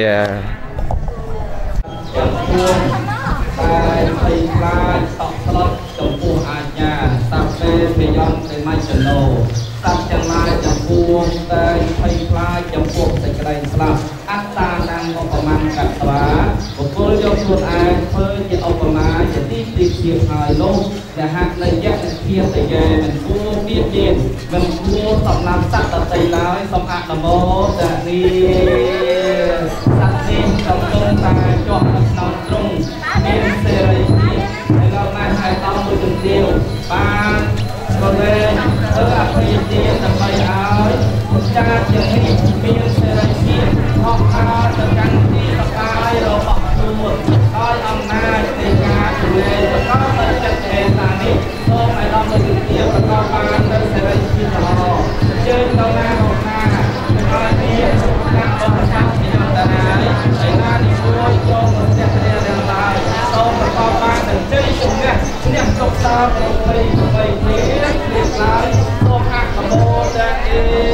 ไอ้ปลาตอกตลอดจมพูอาญาตับเป้เปยอนเป็นไม้ชโนตับจังลายจมพูแต่ไอ้ปลาจมพูแต่กระไรสลับอัตตานังประมาณกัดตวาบุคคลยกตัวไอ้เพื่อจะเอาประมาณจะที่ติดเชียงหายลงแต่หากในยักษ์เทียนแต่แกมันกู้เบี้ยเย็นมันกู้สำนักสัตว์ตัดใจร้ายสมอัตโมแต่นี่สัตว์นี่จงตรงตาจอดนอนตรงเป็นเสรีในเราไม่ใช้ต้องมือถึงเดียวปานก็เลยอภัยเดียจะไปเอาจะอย่างนี้มีเสรีห้องอาจะกันที่สบายเราปรับตัวคอยอำนาจในการดูแลแล้วก็มาจัดเองตามนี้ต้องไม่ต้องมือถึงเดียวแล้วก็ปานเป็นเสรีที่เราเจอเราหน้าของหน้าคอยเดียวการบริการที่อันตรายไอ้หน้านี่ช่วยโยมมันจะเรียนเรื่องไรต้องประกอบการถึงใจชุ่มเนี่ยตกตาไปเลี้ยงไรต้องหักขโมยจะเอ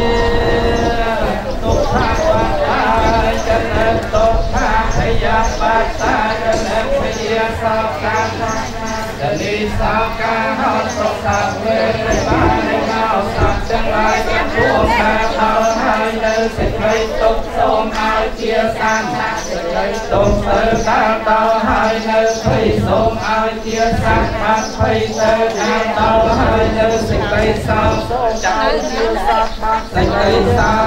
ตกทางว่าตายจะเลิกตกทางพยาบาลตายจะเลิกพยาสาวการจะลีสาวการหอดตกทางเวรบ้านในเงาสัตว์จังไรรวมกันเอาให้เลิกเสร็จไปตกโสมเอาเชียร์สันตกเติร์การต่อให้เลิกให้โสมเอาเชียร์สันมาให้เติร์การต่อให้เลิกเสร็จไปสาวจังเชียร์สันมาเสร็จไปสาว